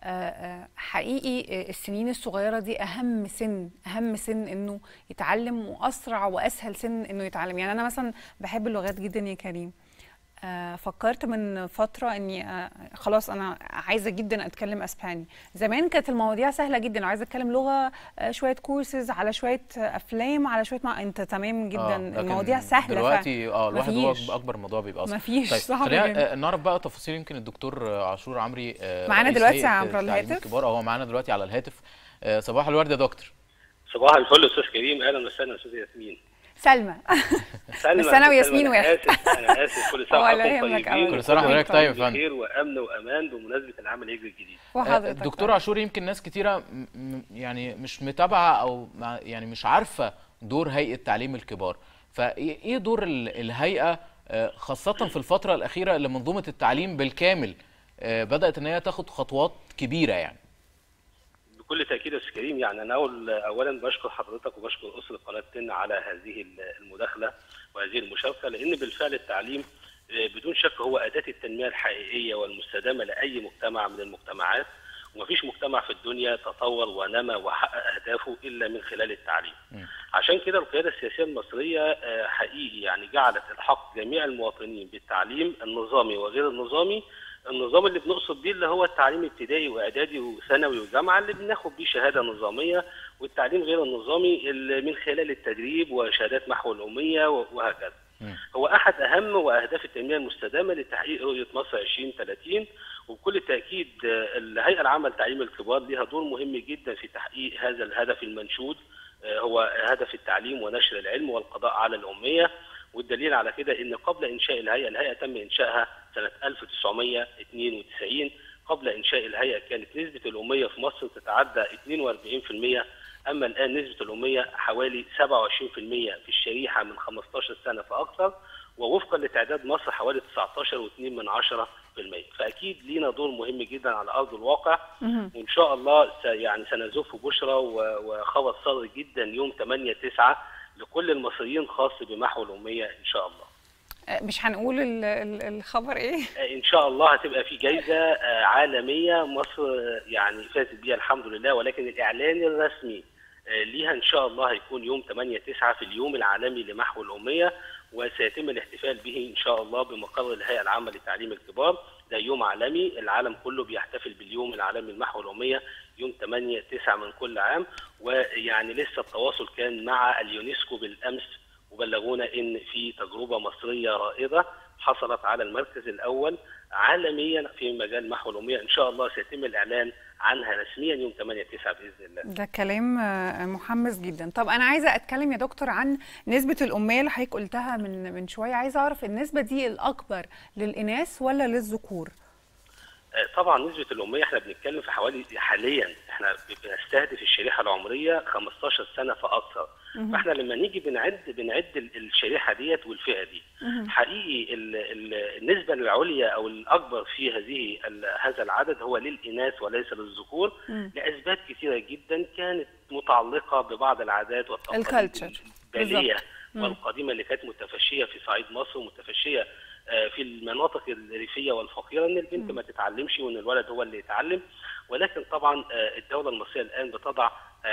حقيقي السنين الصغيره دي اهم سن انه يتعلم، واسرع واسهل سن انه يتعلم. يعني انا مثلا بحب اللغات جدا يا كريم، فكرت من فتره اني خلاص انا عايزه جدا اتكلم اسباني. زمان كانت المواضيع سهله جدا، لو عايزه اتكلم لغه شويه كورسز على شويه افلام على شويه انت تمام جدا، المواضيع سهله دلوقتي. الواحد هو اكبر الموضوع بيبقى اصعب. مفيش طيب صعب خلينا نعرف بقى تفاصيل. يمكن الدكتور عاشور عمري معانا دلوقتي عبر الهاتف. هو معانا دلوقتي على الهاتف. صباح الورد يا دكتور. صباح الفل استاذ كريم، اهلا وسهلا استاذ ياسمين. سلمى بس انا وياسمين واحد. انا اسف. كل سنه وحضرتك طيبين. كل سنه وحضرتك طيب يا فندم. بخير وامن وامان بمناسبه العام الهجري الجديد. الدكتور عاشور، يمكن ناس كتيره يعني مش متابعه او يعني مش عارفه دور هيئه تعليم الكبار، فايه دور الهيئه خاصه في الفتره الاخيره اللي منظومه التعليم بالكامل بدات ان هي تاخد خطوات كبيره يعني؟ بكل تاكيد يا استاذ كريم، يعني انا اولا بشكر حضرتك وبشكر اسره قناه 10 على هذه المداخله وهذه المشاركه، لان بالفعل التعليم بدون شك هو اداه التنميه الحقيقيه والمستدامه لاي مجتمع من المجتمعات، ومفيش مجتمع في الدنيا تطور ونمى وحقق اهدافه الا من خلال التعليم. عشان كده القياده السياسيه المصريه حقيقي يعني جعلت الحق جميع المواطنين بالتعليم النظامي وغير النظامي. النظام اللي بنقصد بيه اللي هو التعليم ابتدائي واعدادي وثانوي وجامعه اللي بناخد بيه شهاده نظاميه، والتعليم غير النظامي اللي من خلال التدريب وشهادات محو الاميه وهكذا. هو احد اهم واهداف التنميه المستدامه لتحقيق رؤيه مصر 2030، وبكل تاكيد الهيئه العامه لتعليم الكبار لها دور مهم جدا في تحقيق هذا الهدف المنشود، هو هدف التعليم ونشر العلم والقضاء على الاميه. والدليل على كده ان قبل انشاء الهيئه تم انشائها سنه 1992. قبل انشاء الهيئه كانت نسبه الاميه في مصر تتعدى 42%، اما الان نسبه الاميه حوالي 27% في الشريحه من 15 سنه فاكثر، ووفقا لتعداد مصر حوالي 19.2%. فاكيد لينا دور مهم جدا على ارض الواقع، وان شاء الله يعني سنزف بشرى وخبر صادر جدا يوم 8/9 لكل المصريين خاص بمحو الأمية إن شاء الله. مش هنقول الخبر إيه؟ إن شاء الله هتبقى في جائزة عالمية مصر يعني فازت بيها الحمد لله، ولكن الإعلان الرسمي ليها إن شاء الله هيكون يوم 8/9 في اليوم العالمي لمحو الأمية، وسيتم الاحتفال به إن شاء الله بمقر الهيئة العامة لتعليم الكبار. ده يوم عالمي، العالم كله بيحتفل باليوم العالمي لمحو الأمية يوم 8/9 من كل عام. ويعني لسه التواصل كان مع اليونسكو بالأمس، وبلغونا إن في تجربة مصرية رائدة حصلت على المركز الأول عالميا في مجال محو الأمية. إن شاء الله سيتم الإعلان عنها رسميا يوم 8/9 بإذن الله. ده كلام محمس جدا. طب أنا عايزة أتكلم يا دكتور عن نسبة الأمية اللي حضرتك قلتها من شوية. عايزة أعرف النسبة دي الأكبر للإناث ولا للذكور؟ طبعا نسبة الأمية احنا بنتكلم في حاليا احنا بنستهدف الشريحة العمرية 15 سنة فأكثر. فاحنا لما نيجي بنعد الشريحة ديت والفئة دي، حقيقي النسبة العليا أو الأكبر في هذا العدد هو للإناث وليس للذكور، لأسباب كثيرة جدا كانت متعلقة ببعض العادات والتقاليد البالية والقديمة اللي كانت متفشية في صعيد مصر ومتفشية في المناطق الريفيه والفقيره، ان البنت ما تتعلمش وان الولد هو اللي يتعلم. ولكن طبعا الدوله المصريه الان بتضع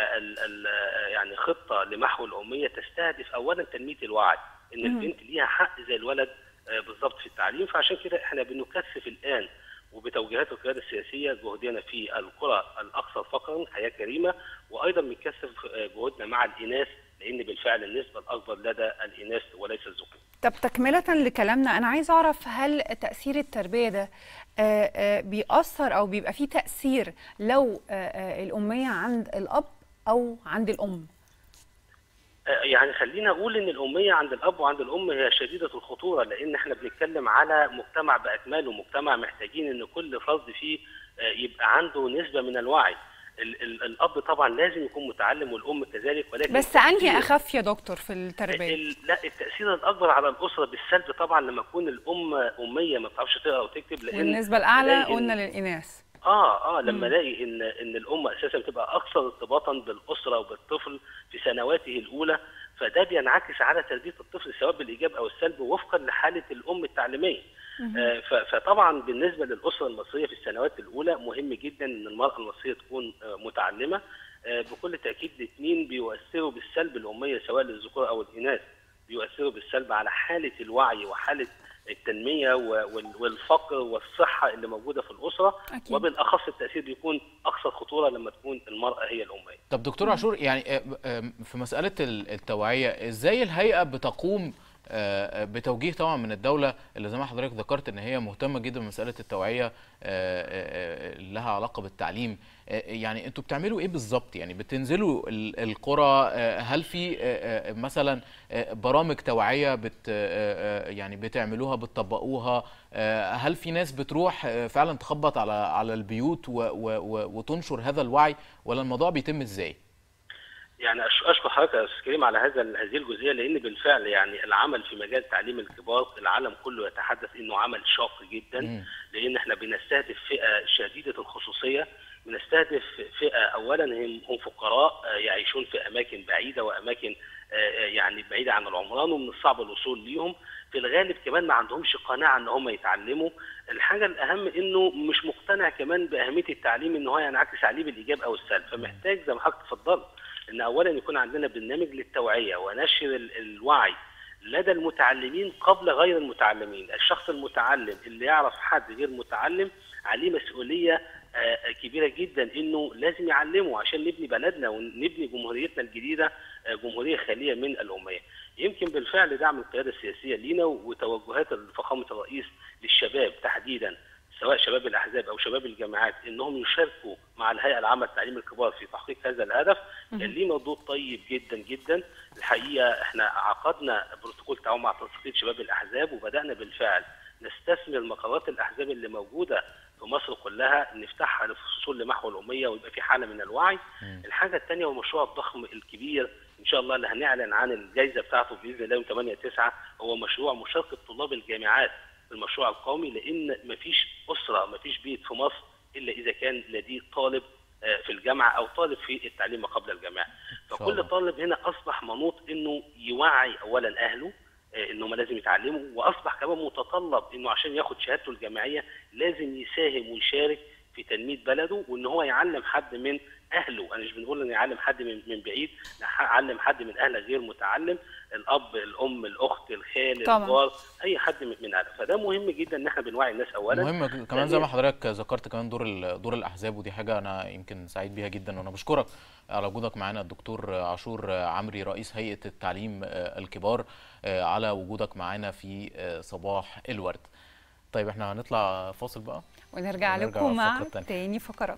يعني خطه لمحو الاميه تستهدف اولا تنميه الوعي ان البنت ليها حق زي الولد بالضبط في التعليم. فعشان كده احنا بنكثف الان وبتوجيهات القياده السياسيه جهدنا في القرى الاكثر فقرا حياه كريمه، وايضا بنكثف جهودنا مع الاناث لان بالفعل النسبه الاكبر لدى الاناث وليس الذكور. طب تكملة لكلامنا، أنا عايز أعرف هل تأثير التربية ده بيأثر أو بيبقى فيه تأثير لو الأمية عند الأب أو عند الأم؟ يعني خلينا اقول ان الاميه عند الاب وعند الام هي شديده الخطوره، لان احنا بنتكلم على مجتمع باكمله، مجتمع محتاجين ان كل فرد فيه يبقى عنده نسبه من الوعي. الاب طبعا لازم يكون متعلم والام كذلك، ولكن بس انهي اخف يا دكتور في التربيه؟ لا، التاثير الاكبر على الاسره بالسلب طبعا لما تكون الام اميه ما بتعرفش تقرا وتكتب، لان والنسبه الاعلى قلنا للاناث. لما الاقي ان الام اساسا بتبقى اكثر ارتباطا بالاسره وبالطفل في سنواته الاولى، فده بينعكس على تربيه الطفل سواء بالايجاب او السلب وفقا لحاله الام التعليميه. فطبعا بالنسبه للاسره المصريه في السنوات الاولى مهم جدا ان المراه المصريه تكون متعلمه. بكل تاكيد الاثنين بيؤثروا بالسلب، الاميه سواء للذكور او الاناث بيؤثروا بالسلب على حاله الوعي وحاله التنميه والفقر والصحه اللي موجوده في الاسره. أكيد. وبالاخص التاثير بيكون اكثر خطوره لما تكون المراه هي الاميه. طب دكتور عاشور، يعني في مساله التوعيه ازاي الهيئه بتقوم بتوجيه طبعا من الدوله اللي زي ما حضرتك ذكرت ان هي مهتمه جدا بمساله التوعيه لها علاقه بالتعليم؟ يعني انتوا بتعملوا ايه بالظبط؟ يعني بتنزلوا القرى؟ هل في مثلا برامج توعيه يعني بتعملوها بتطبقوها؟ هل في ناس بتروح فعلا تخبط على البيوت وتنشر هذا الوعي، ولا الموضوع بيتم ازاي؟ يعني اشكر حضرتك يا استاذ كريم على هذه الجزئيه، لان بالفعل يعني العمل في مجال تعليم الكبار العالم كله يتحدث انه عمل شاق جدا، لان احنا بنستهدف فئه شديده الخصوصيه، بنستهدف فئه اولا هم فقراء يعيشون في اماكن بعيده واماكن يعني بعيده عن العمران ومن الصعب الوصول ليهم، في الغالب كمان ما عندهمش قناعه ان هم يتعلموا. الحاجه الاهم انه مش مقتنع كمان باهميه التعليم ان هو ينعكس عليه بالايجاب او السلب، فمحتاج زي ما حضرتك اتفضلت ان اولا يكون عندنا برنامج للتوعيه ونشر الوعي لدى المتعلمين قبل غير المتعلمين. الشخص المتعلم اللي يعرف حد غير متعلم عليه مسؤوليه كبيره جدا انه لازم يعلمه عشان نبني بلدنا ونبني جمهوريتنا الجديده جمهوريه خاليه من الاميه. يمكن بالفعل دعم القياده السياسيه لينا وتوجهات فخامه الرئيس للشباب تحديدا سواء شباب الاحزاب او شباب الجامعات انهم يشاركوا مع الهيئه العامه لتعليم الكبار في تحقيق هذا الهدف، كان ليه مردود طيب جدا جدا. الحقيقه احنا عقدنا بروتوكول تعاون مع تنسيقيه شباب الاحزاب وبدانا بالفعل نستثمر مقرات الاحزاب اللي موجوده في مصر كلها نفتحها للفصول لمحو الاميه ويبقى في حاله من الوعي. الحاجه الثانيه والمشروع الضخم الكبير ان شاء الله اللي هنعلن عن الجائزه بتاعته باذن الله يوم 8/9 هو مشروع مشاركه طلاب الجامعات في المشروع القومي، لان مفيش اسره مفيش بيت في مصر الا اذا كان لديه طالب في الجامعه او طالب في التعليم ما قبل الجامعه. فكل طالب هنا اصبح منوط انه يوعي اولا اهله انهم لازم يتعلموا، واصبح كمان متطلب انه عشان ياخد شهادته الجامعيه لازم يساهم ويشارك في تنميه بلده وان هو يعلم حد من اهله. انا مش بنقول ان يعلم حد من بعيد، يعلم حد من اهله غير متعلم، الاب الام الاخت الخال الجار اي حد من اهله. فده مهم جدا ان احنا بنوعي الناس اولا. مهم كمان زي ما حضرتك ذكرت كمان دور الاحزاب، ودي حاجه انا يمكن سعيد بيها جدا، وانا بشكرك على وجودك معانا الدكتور عاشور عمري رئيس هيئه التعليم الكبار على وجودك معانا في صباح الورد. طيب احنا هنطلع فاصل بقى ونرجع لكم مع تاني فقرات.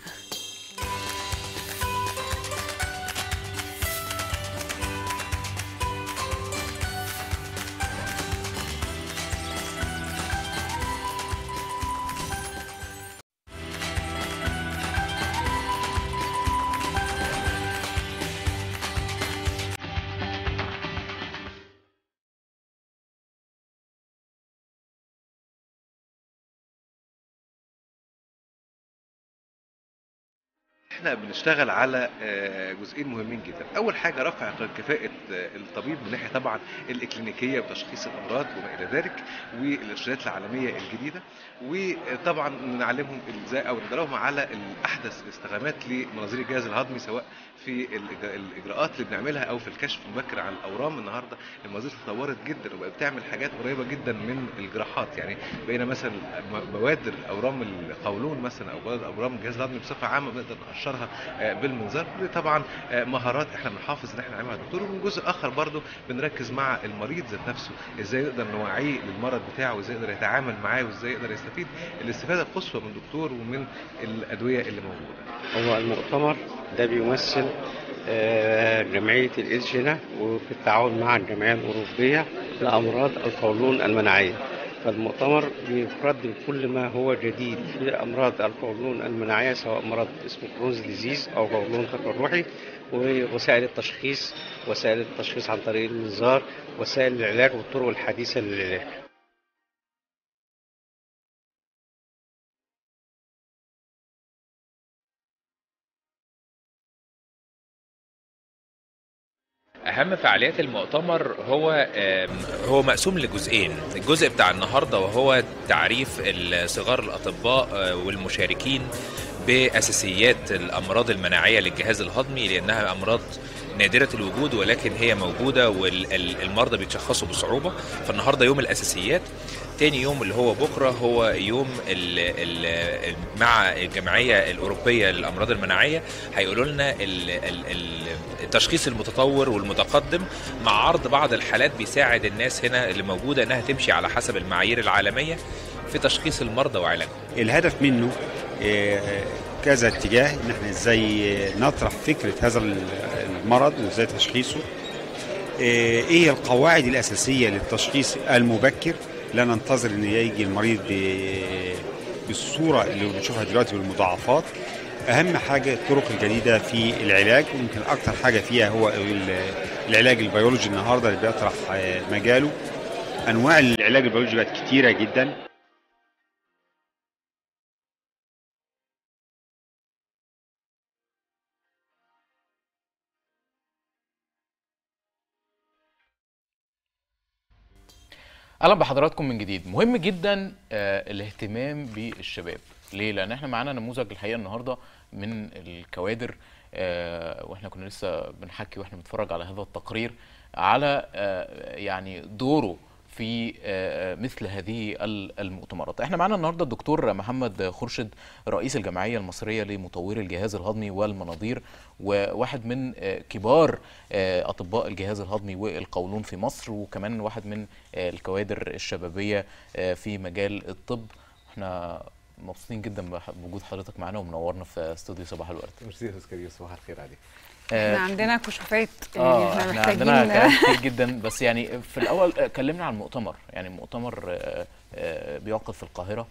احنا بنشتغل على جزئين مهمين جدا. اول حاجه رفع كفاءه الطبيب من ناحيه طبعا الاكلينيكيه وتشخيص الامراض وما الى ذلك والارشادات العالميه الجديده، وطبعا نعلمهم ازاي او ندربهم على احدث الاستخدامات لمناظير الجهاز الهضمي سواء في الاجراءات اللي بنعملها او في الكشف المبكر عن الاورام. النهارده الموازير تطورت جدا وبقت بتعمل حاجات قريبه جدا من الجراحات، يعني بقينا مثلا بوادر اورام القولون مثلا او بوادر اورام الجهاز الهضمي بصفه عامه بنقدر نقشرها بالمنظار. دي طبعا مهارات احنا بنحافظ ان احنا نعملها دكتور. ومن جزء اخر برضو بنركز مع المريض ذات نفسه ازاي نقدر نوعيه للمرض بتاعه وازاي يقدر يتعامل معاه وازاي يقدر يستفيد الاستفاده القصوى من الدكتور ومن الادويه اللي موجوده. هو المؤتمر ده بيمثل جمعيه الإلجنة وبالتعاون مع الجمعيه الاوروبيه لامراض القولون المناعيه. فالمؤتمر بيقدم كل ما هو جديد في امراض القولون المناعيه، سواء مرض اسمه كرونز ديزيز او قولون تقرحي، ووسائل التشخيص، وسائل التشخيص عن طريق المنظار، وسائل العلاج والطرق الحديثه للعلاج. أهم فعاليات المؤتمر هو مقسوم لجزئين. الجزء بتاع النهارده وهو تعريف صغار الأطباء والمشاركين بأساسيات الأمراض المناعية للجهاز الهضمي، لأنها أمراض نادرة الوجود ولكن هي موجودة والمرضى بيتشخصوا بصعوبة. فالنهارده يوم الأساسيات. تاني يوم اللي هو بكرة هو يوم مع الجمعية الأوروبية للأمراض المناعية، هيقولوا لنا التشخيص المتطور والمتقدم مع عرض بعض الحالات بيساعد الناس هنا اللي موجودة انها تمشي على حسب المعايير العالمية في تشخيص المرضى وعلاجهم. الهدف منه كذا اتجاه، ان احنا ازاي نطرح فكرة هذا المرض وازاي تشخيصه، ايه القواعد الأساسية للتشخيص المبكر، لا ننتظر ان يجي المريض بالصورة اللي بنشوفها دلوقتي بالمضاعفات. اهم حاجة الطرق الجديدة في العلاج، ويمكن اكتر حاجة فيها هو العلاج البيولوجي النهاردة اللي بيطرح مجاله. انواع العلاج البيولوجي بقت كتيرة جدا. اهلا بحضراتكم من جديد. مهم جدا الاهتمام بالشباب. ليه؟ لان احنا معانا نموذج الحقيقه النهارده من الكوادر، واحنا كنا لسه بنحكي واحنا بنتفرج على هذا التقرير على يعني دوره في مثل هذه المؤتمرات. احنا معانا النهارده الدكتور محمد خورشيد، رئيس الجمعيه المصريه لمطوري الجهاز الهضمي والمناظير، وواحد من كبار اطباء الجهاز الهضمي والقولون في مصر، وكمان واحد من الكوادر الشبابيه في مجال الطب. احنا مبسوطين جدا بوجود حضرتك معانا ومنورنا في استوديو صباح الورد. ميرسي يا استاذ كريم، صباح الخير عليك. احنا عندنا كشوفات، يعني احنا محتاجين عندنا كلام كتير جدا. بس يعني في الاول كلمنا عن المؤتمر. يعني المؤتمر بيعقد في القاهره،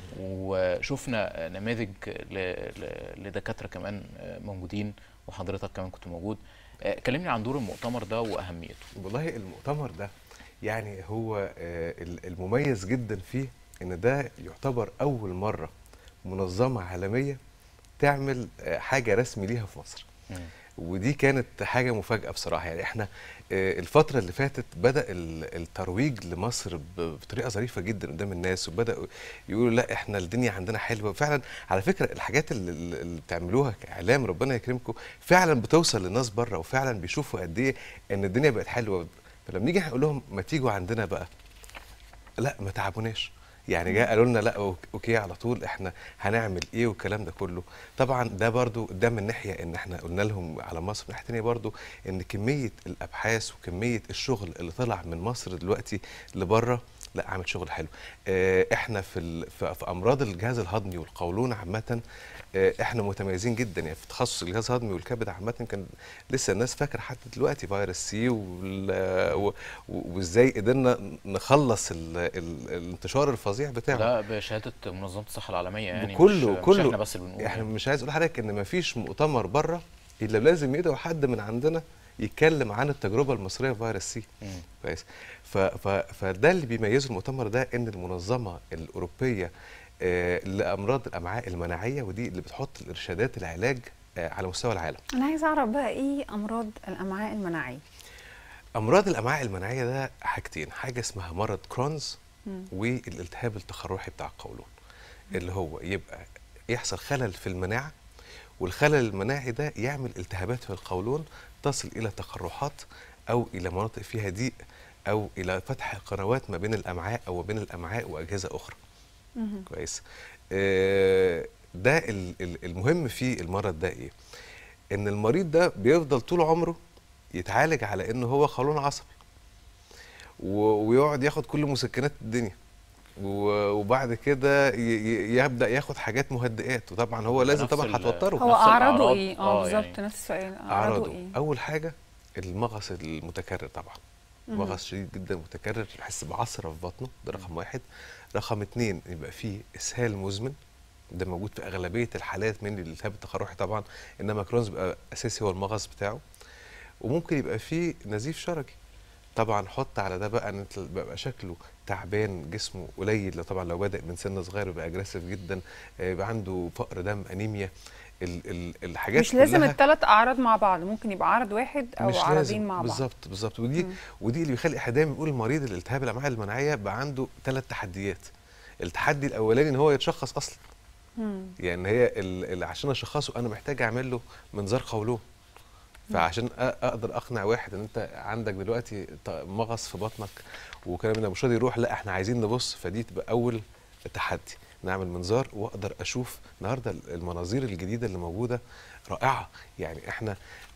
وشفنا نماذج لدكاتره كمان موجودين، وحضرتك كمان كنت موجود. كلمني عن دور المؤتمر ده واهميته. والله المؤتمر ده يعني هو المميز جدا فيه ان ده يعتبر اول مره منظمه عالميه تعمل حاجه رسمي ليها في مصر. ودي كانت حاجه مفاجاه بصراحه. يعني احنا الفتره اللي فاتت بدا الترويج لمصر بطريقه ظريفه جدا قدام الناس، وبداوا يقولوا لا احنا الدنيا عندنا حلوه. فعلا على فكره الحاجات اللي بتعملوها كاعلام ربنا يكرمكم فعلا بتوصل للناس بره، وفعلا بيشوفوا قد ايه ان الدنيا بقت حلوه. فلما نيجي نقول لهم ما تيجوا عندنا بقى، لا ما تعبوناش. يعني جاء قالوا لنا لا اوكي على طول احنا هنعمل ايه والكلام ده كله. طبعا ده برضو ده من ناحيه ان احنا قلنا لهم على مصر، من ناحيه ثانيه برضو ان كميه الابحاث وكميه الشغل اللي طلع من مصر دلوقتي لبره لا عامل شغل حلو. احنا في امراض الجهاز الهضمي والقولون عامه احنا متميزين جدا. يعني في تخصص الجهاز الهضمي والكبد عامه كان لسه الناس فاكره حتى دلوقتي فيروس سي وازاي قدرنا نخلص الانتشار الفظيع بتاعه. لا بشهاده منظمه الصحه العالميه، يعني كله مش احنا بس اللي بنقول. احنا مش عايز اقول لحضرتك ان مفيش مؤتمر بره الا لازم يدعو حد من عندنا يتكلم عن التجربه المصريه في فيروس سي. كويس. فده اللي بيميزه المؤتمر ده، ان المنظمه الاوروبيه لامراض الامعاء المناعيه، ودي اللي بتحط الارشادات العلاج على مستوى العالم. انا عايز اعرف بقى ايه امراض الامعاء المناعيه؟ امراض الامعاء المناعيه ده حاجتين، حاجه اسمها مرض كرونز والالتهاب التقرحي بتاع القولون، اللي هو يبقى يحصل خلل في المناعه والخلل المناعي ده يعمل التهابات في القولون تصل الى تقرحات او الى مناطق فيها ضيق او الى فتح قنوات ما بين الامعاء او ما بين الامعاء واجهزه اخرى. كويس. ده المهم في المرض ده ايه؟ ان المريض ده بيفضل طول عمره يتعالج على انه هو قولون عصبي ويقعد ياخد كل مسكنات الدنيا، وبعد كده يبدا ياخد حاجات مهدئات، وطبعا هو لازم طبعا هتوتره. هو اعراضه ايه؟ بالظبط نفس السؤال. اعراضه ايه؟ اول حاجه المغص المتكرر طبعا، مغص شديد جدا متكرر، يحس بعصره في بطنه، ده رقم واحد. رقم اتنين يبقى فيه اسهال مزمن، ده موجود في اغلبيه الحالات من الالتهاب التقرحي طبعا، انما كرونز بيبقى اساسي هو المغص بتاعه. وممكن يبقى فيه نزيف شرجي طبعا. حط على ده بقى ان بيبقى شكله تعبان، جسمه قليل، طبعا لو بدا من سن صغير بيبقى اجريسيف جدا، يبقى عنده فقر دم، انيميا. الحاجات مش لازم الثلاث اعراض مع بعض، ممكن يبقى عرض واحد او عرضين مع بعض. بالظبط. ودي اللي بيخلي احنا دايما بنقول المريض الالتهاب الامعاء المناعيه بقى عنده 3 تحديات. التحدي الاولاني ان هو يتشخص اصلا. يعني هي عشان اشخصه انا محتاج اعمل له منظار قولون. فعشان اقدر اقنع واحد ان انت عندك دلوقتي مغص في بطنك وكلام ده مش راضي يروح، لا احنا عايزين نبص، فدي تبقى اول تحدي، نعمل منظار واقدر اشوف. النهارده المناظير الجديده اللي موجوده رائعه، يعني احنا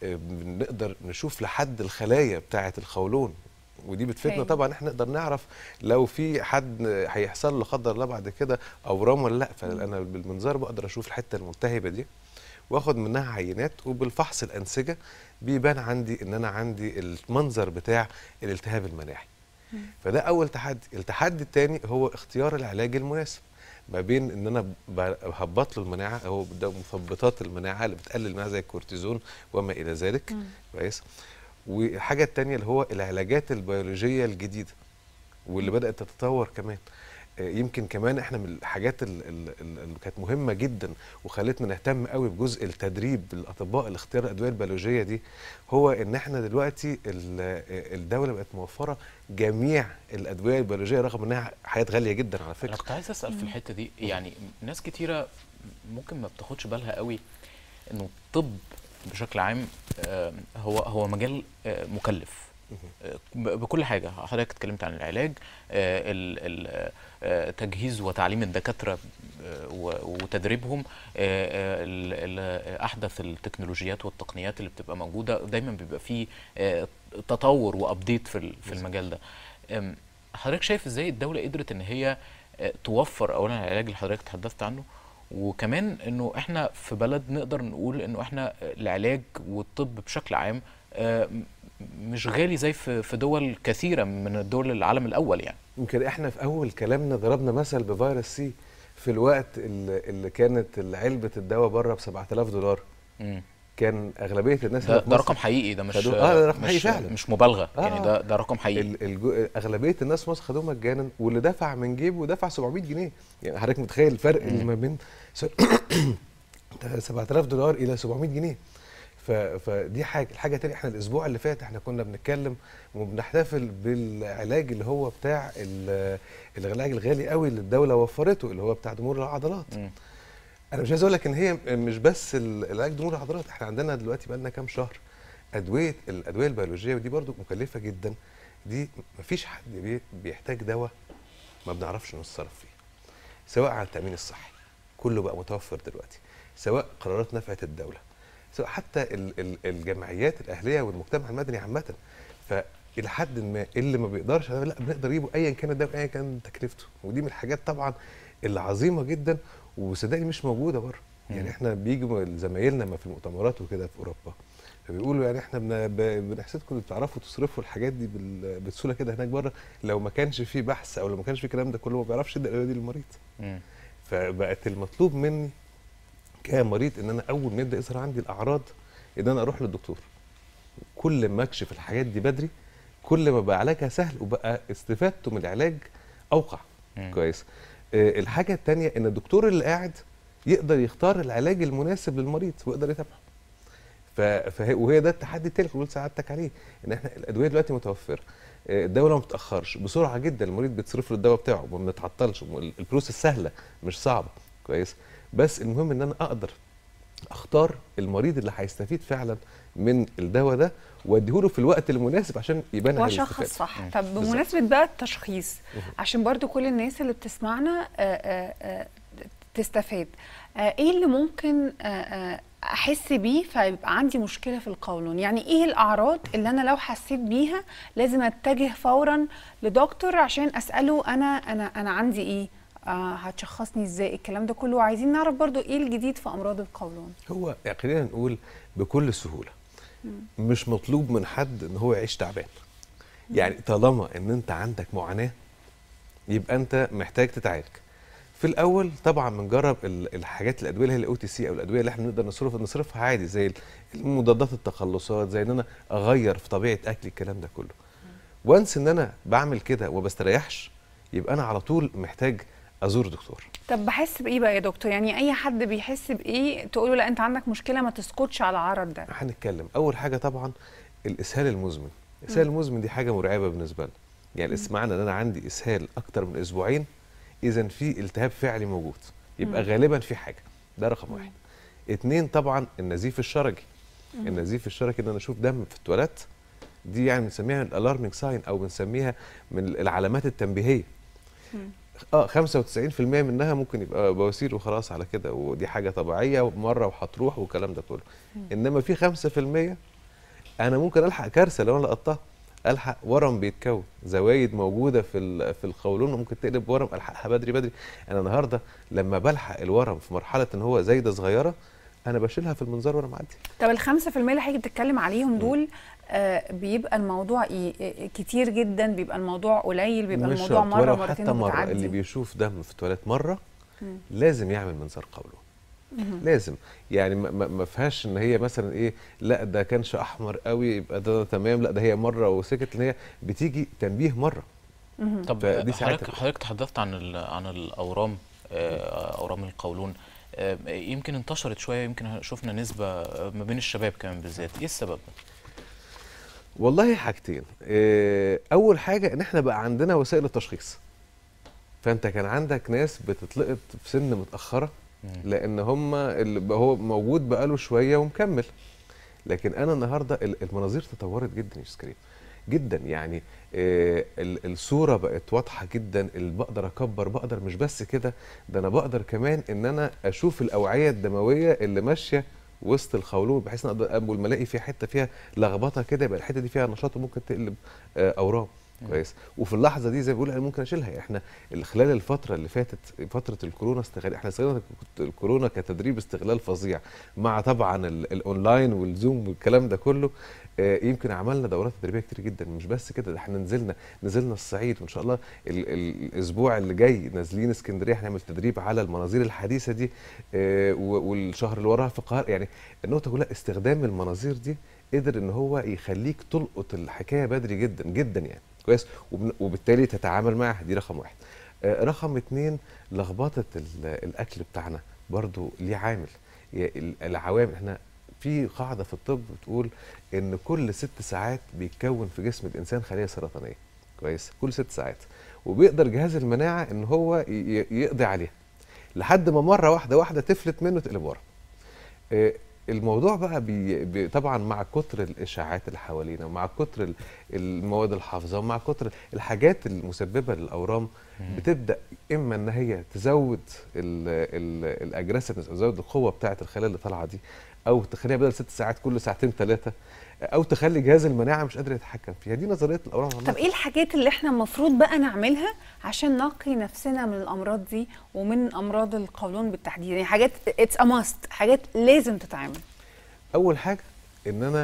بنقدر نشوف لحد الخلايا بتاعه القولون، ودي بتفيدنا طبعا. احنا نقدر نعرف لو في حد هيحصل لا قدر الله بعد كده اورام ولا لا، فانا بالمنظار بقدر اشوف الحته الملتهبه دي واخد منها عينات، وبالفحص الانسجه بيبان عندي ان انا عندي المنظر بتاع الالتهاب المناعي. فده اول تحدي. التحدي الثاني هو اختيار العلاج المناسب ما بين ان انا بهبط له المناعه او ده مثبطات المناعه اللي بتقلل المناعه زي الكورتيزون وما الى ذلك. كويس. والحاجه الثانيه اللي هو العلاجات البيولوجيه الجديده واللي بدات تتطور كمان. يمكن كمان احنا من الحاجات اللي كانت مهمه جدا وخلتنا نهتم قوي بجزء التدريب الاطباء لاختيار الادويه البيولوجيه دي، هو ان احنا دلوقتي الدوله بقت موفره جميع الادويه البيولوجيه رغم انها حاجات غاليه جدا على فكره. انا كنت عايز اسال في الحته دي، يعني ناس كتيره ممكن ما بتاخدش بالها قوي انه الطب بشكل عام هو مجال مكلف بكل حاجه. حضرتك اتكلمت عن العلاج، تجهيز وتعليم الدكاتره وتدريبهم، احدث التكنولوجيات والتقنيات اللي بتبقى موجوده، دايما بيبقى فيه تطور وابديت في المجال ده. حضرتك شايف ازاي الدوله قدرت ان هي توفر اولا العلاج اللي حضرتك تحدثت عنه، وكمان انه احنا في بلد نقدر نقول انه احنا العلاج والطب بشكل عام مش غالي زي في دول كثيره من الدول العالم الاول. يعني يمكن احنا في اول كلامنا ضربنا مثل بفيروس سي في الوقت اللي كانت علبه الدواء بره ب $7000. كان اغلبيه الناس ده رقم حقيقي، ده مش ده رقم حقيقي فعلا، مش مبالغه. يعني ده رقم حقيقي. اغلبيه الناس في مصر خدوه مجانا، واللي دفع من جيبه دفع 700 جنيه. يعني حضرتك متخيل الفرق اللي ما بين $7000 الى 700 جنيه. فدي الحاجه الثانيه، احنا الاسبوع اللي فات احنا كنا بنتكلم وبنحتفل بالعلاج اللي هو بتاع العلاج الغالي قوي اللي الدوله وفرته، اللي هو بتاع ضمور العضلات. انا مش عايز اقول لك ان هي مش بس العلاج ضمور العضلات، احنا عندنا دلوقتي بقى لنا كام شهر الادويه البيولوجيه، ودي برضو مكلفه جدا. دي مفيش حد بيحتاج دواء ما بنعرفش نتصرف فيه، سواء على التامين الصحي كله بقى متوفر دلوقتي، سواء قرارات نفعت الدوله، سواء حتى الجمعيات الاهليه والمجتمع المدني عامه. فالى حد ما اللي ما بيقدرش لا بنقدر نجيبه ايا كان الدواء ايا كان تكلفته. ودي من الحاجات طبعا اللي عظيمه جدا وصدقني مش موجوده بره. يعني احنا بيجوا زمايلنا ما في المؤتمرات وكده في اوروبا فبيقولوا يعني احنا بنحسدكم بتعرفوا تصرفوا الحاجات دي بسهوله كده هناك بره، لو ما كانش في بحث او لو ما كانش في الكلام ده كله ما بيعرفش يدي الادويه دي للمريض. فبقت المطلوب مني كمريض ان انا اول ما يبدا يظهر عندي الاعراض ان انا اروح للدكتور. كل ما اكشف الحاجات دي بدري كل ما بقى علاجها سهل وبقى استفادته من العلاج اوقع. كويس. الحاجه الثانيه ان الدكتور اللي قاعد يقدر يختار العلاج المناسب للمريض ويقدر يتابعه. وهي ده التحدي التاني اللي قلت سعادتك عليه، ان احنا الادويه دلوقتي متوفره، الدوله ما بتاخرش بسرعه جدا، المريض بتصرف له الدواء بتاعه ما بنتعطلش، البروسيس سهله مش صعبه. كويس. بس المهم ان انا اقدر اختار المريض اللي هيستفيد فعلا من الدواء ده واديهوله في الوقت المناسب عشان يبان عليه الاستفادة. واشخص صح. طب بمناسبه بقى التشخيص، عشان برضو كل الناس اللي بتسمعنا تستفاد، ايه اللي ممكن احس بيه فيبقى عندي مشكله في القولون؟ يعني ايه الاعراض اللي انا لو حسيت بيها لازم اتجه فورا لدكتور عشان اساله انا عندي ايه؟ هتشخصني ازاي؟ الكلام ده كله عايزين نعرف برضو ايه الجديد في امراض القولون. هو خلينا نقول بكل سهوله مش مطلوب من حد ان هو يعيش تعبان. يعني طالما ان انت عندك معاناه يبقى انت محتاج تتعالج. في الاول طبعا بنجرب الحاجات الادويه اللي هي الاو تي سي او الادويه اللي احنا نقدر نصرفها عادي، زي المضادات التخلصات، زي ان انا اغير في طبيعه اكلي، الكلام ده كله. وانس ان انا بعمل كده وما بستريحش يبقى انا على طول محتاج ازور دكتور. طب بحس بايه بقى يا دكتور؟ يعني اي حد بيحس بايه تقول له لا انت عندك مشكله ما تسكتش على العرض ده؟ هنتكلم. اول حاجه طبعا الاسهال المزمن. الاسهال المزمن دي حاجه مرعبه بالنسبه لنا. يعني معنى ان انا عندي اسهال اكتر من اسبوعين اذا في التهاب فعلي موجود، يبقى غالبا في حاجه. ده رقم واحد. 2 طبعا النزيف الشرجي. النزيف الشرجي ان انا اشوف دم في التواليت، دي يعني بنسميها الالارمينج ساين او بنسميها من العلامات التنبيهيه. 95% منها ممكن يبقى بواسير وخلاص على كده، ودي حاجه طبيعيه مره وهتروح والكلام ده كله. انما في 5% انا ممكن الحق كارثه لو انا لقطتها، الحق ورم بيتكون، زوايد موجوده في القولون ممكن تقلب ورم، الحقها بدري. انا النهارده لما بلحق الورم في مرحله ان هو زايده صغيره انا بشيلها في المنظار وانا معدي. طب ال5% اللي حضرتك بتتكلم عليهم دول بيبقى الموضوع كتير جدا، بيبقى الموضوع قليل، بيبقى الموضوع مره مرتين حتى مره اللي بيشوف دم في التواليت مره لازم يعمل منظار قولون. لازم، يعني ما فيهاش ان هي مثلا ايه، لا ده كانش احمر قوي يبقى ده تمام، لا ده هي مره وسكت، ان هي بتيجي تنبيه مره. طب حضرتك تحدثت عن الاورام، اورام القولون، يمكن انتشرت شويه، يمكن شفنا نسبه ما بين الشباب كمان بالذات، ايه السبب ده؟ والله حاجتين. اول حاجه ان احنا بقى عندنا وسائل التشخيص، فانت كان عندك ناس بتتلقط في سن متاخره لان هم اللي هو موجود بقاله شويه ومكمل. لكن انا النهارده المناظير تطورت جدا يا استاذ كريم جدا، يعني الصوره بقت واضحه جدا، اللي بقدر اكبر، بقدر مش بس كده، ده انا بقدر كمان ان انا اشوف الاوعيه الدمويه اللي ماشيه وسط القولون، بحيث ان اقدر اول ما الاقي في حته فيها لخبطه كده يبقى الحته دي فيها نشاط وممكن تقلب اورام. كويس. وفي اللحظه دي زي ما بقول انا ممكن اشيلها. احنا خلال الفتره اللي فاتت، فتره الكورونا، احنا استغلنا الكورونا كتدريب استغلال فظيع، مع طبعا الاونلاين والزوم والكلام ده كله. يمكن عملنا دورات تدريبيه كتير جدا. مش بس كده، ده احنا نزلنا الصعيد، وان شاء الله الاسبوع اللي جاي نازلين اسكندريه هنعمل تدريب على المناظير الحديثه دي، والشهر اللي وراها في القاهره. يعني النقطه كلها استخدام المناظير دي قدر ان هو يخليك تلقط الحكايه بدري جدا جدا، يعني كويس، وبالتالي تتعامل معها. دي رقم واحد. رقم 2 لخبطه الاكل بتاعنا برضو ليه عامل. العوامل، احنا في قاعده في الطب بتقول ان كل 6 ساعات بيتكون في جسم الانسان خليه سرطانيه. كويس. كل 6 ساعات، وبيقدر جهاز المناعه ان هو يقضي عليها لحد ما مره واحده تفلت منه تقلب ورا. الموضوع بقى طبعا مع كتر الاشاعات اللي حوالينا، ومع كتر المواد الحافظه، ومع كتر الحاجات المسببه للاورام، بتبدا اما ان هي تزود الاجريسيفنس او تزود القوه بتاعه الخلايا اللي طالعه دي، او تخليها بدل 6 ساعات كل ساعتين 3، او تخلي جهاز المناعه مش قادر يتحكم فيها. دي نظريه الاورام. طب ايه الحاجات اللي احنا المفروض بقى نعملها عشان نقي نفسنا من الامراض دي ومن امراض القولون بالتحديد؟ يعني حاجات اتس ا ماست، حاجات لازم تتعمل. اول حاجه ان انا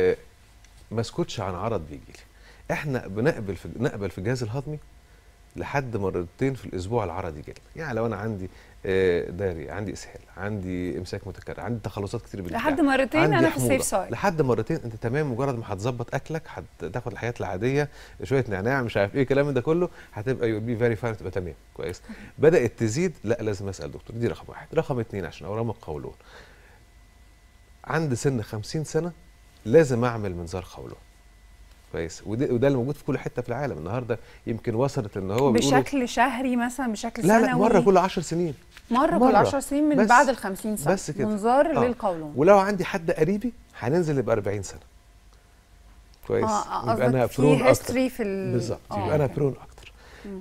ما اسكتش عن عرض بيجي لي. احنا نقبل في الجهاز الهضمي لحد 2 مرات في الاسبوع العرض يجي لي. يعني لو انا عندي داري، عندي اسهال، عندي امساك متكرر، عندي تخلصات كتير بالبتاع، لحد 2 مرات انا في السيف سايد. لحد 2 مرات انت تمام. مجرد ما هتظبط اكلك، هتاخد الحياه العاديه، شويه نعناع مش عارف ايه الكلام ده كله، هتبقى يو بي فيري فاين، تبقى تمام. كويس. بدات تزيد، لا لازم اسال دكتور. دي رقم 1. رقم 2 عشان اورام القولون، عند سن 50 سنه لازم اعمل منظار قولون. كويس. وده اللي موجود في كل حته في العالم النهارده. يمكن وصلت ان هو بشكل شهري مثلا، بشكل سنوي؟ لا مره كل 10 سنين. مره كل 10 سنين من بعد ال 50 سنه بس كده. منظار للقولون. ولو عندي حد قريبي هننزل يبقى 40 سنه. كويس. يبقى انا برون اكتر بالظبط. يبقى انا برون اكتر.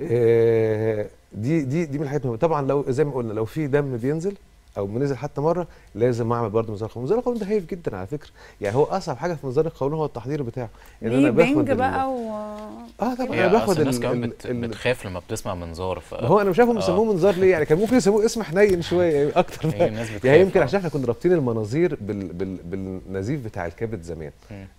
دي من الحاجات المهمه. طبعا لو زي ما قلنا لو في دم بينزل او بنزل حتى مره لازم اعمل برضه منظار القولون. منظار القولون ده هايف جدا على فكره، يعني هو اصعب حاجه في منظار القولون هو التحضير بتاعه. ان انا باخد بقى طبعا انا باخد الناس كمان بتخاف لما بتسمع منظار. ما هو انا مش عارف هم بيسموه منظار ليه، يعني كان ممكن يسموه اسم حنين شويه اكتر. يعني يمكن عشان احنا كنا رابطين المناظير بالنزيف بتاع الكبد زمان،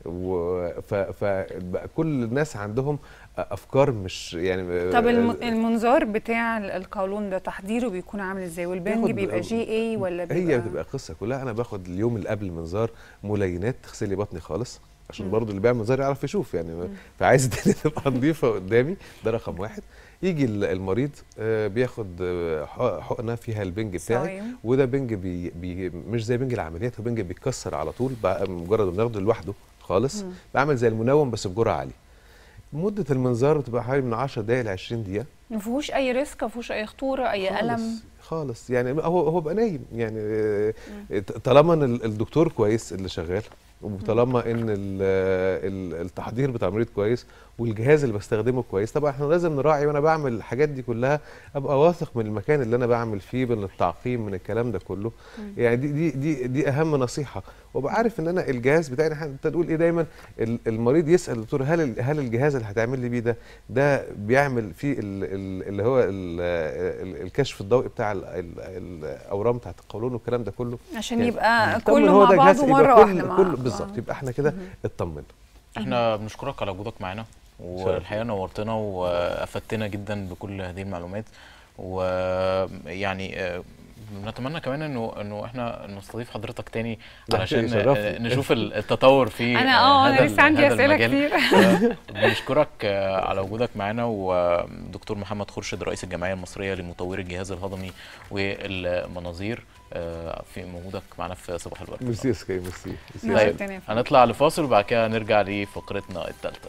فكل الناس عندهم افكار مش يعني. طب المنظار بتاع القولون ده تحضيره بيكون عامل ازاي؟ والبنج بيبقى GA ولا هي بتبقى قصه كلها. انا باخد اليوم اللي قبل المنظار ملينات تغسل لي بطني خالص عشان برضو اللي بيعمل منظار يعرف يشوف يعني. فعايز الدنيا تبقى نظيفه قدامي، ده رقم واحد. يجي المريض بياخد حقنه فيها البنج بتاعي، وده بنج مش زي بنج العمليات، هو بنج بيتكسر على طول مجرد ما بناخده لوحده خالص. بعمل زي المنوم بس بجرعه عاليه. مده المنظار بتبقى حوالي من 10 دقائق ل 20 دقيقه. ما فيهوش اي ريسك، ما فيهوش اي خطوره، اي الم خالص. يعني هو بقى نايم يعني، طالما ان الدكتور كويس اللي شغال، وطالما ان التحضير بتاع المريض كويس، والجهاز اللي بستخدمه كويس. طبعا احنا لازم نراعي وانا بعمل الحاجات دي كلها ابقى واثق من المكان اللي انا بعمل فيه، من التعقيم، من الكلام ده كله. يعني دي اهم نصيحه. وابقى عارف ان انا الجهاز بتاعي، انت تقول ايه دايما، المريض يسال الدكتور هل الجهاز اللي هتعمل لي بيه ده بيعمل فيه اللي هو الكشف الضوئي بتاع الاورام بتاعت القولون والكلام ده كله، عشان يعني يبقى كله مع بعضه مره واحده. بالظبط. يبقى احنا كده اطمنا. احنا بنشكرك على وجودك معانا، والحقيقه نورتنا وافدتنا جدا بكل هذه المعلومات. ويعني نتمنى كمان انه احنا نستضيف حضرتك تاني علشان نشوف التطور في انا لسه عندي اسئله كتير. بنشكرك على وجودك معانا. ودكتور محمد خورشيد رئيس الجمعيه المصريه لمطوري الجهاز الهضمي والمناظير في وجودك معانا في صباح الورد. ميرسي يا سكاي. ميرسي. طيب هنطلع لفاصل وبعد كده نرجع لفقرتنا الثالثه.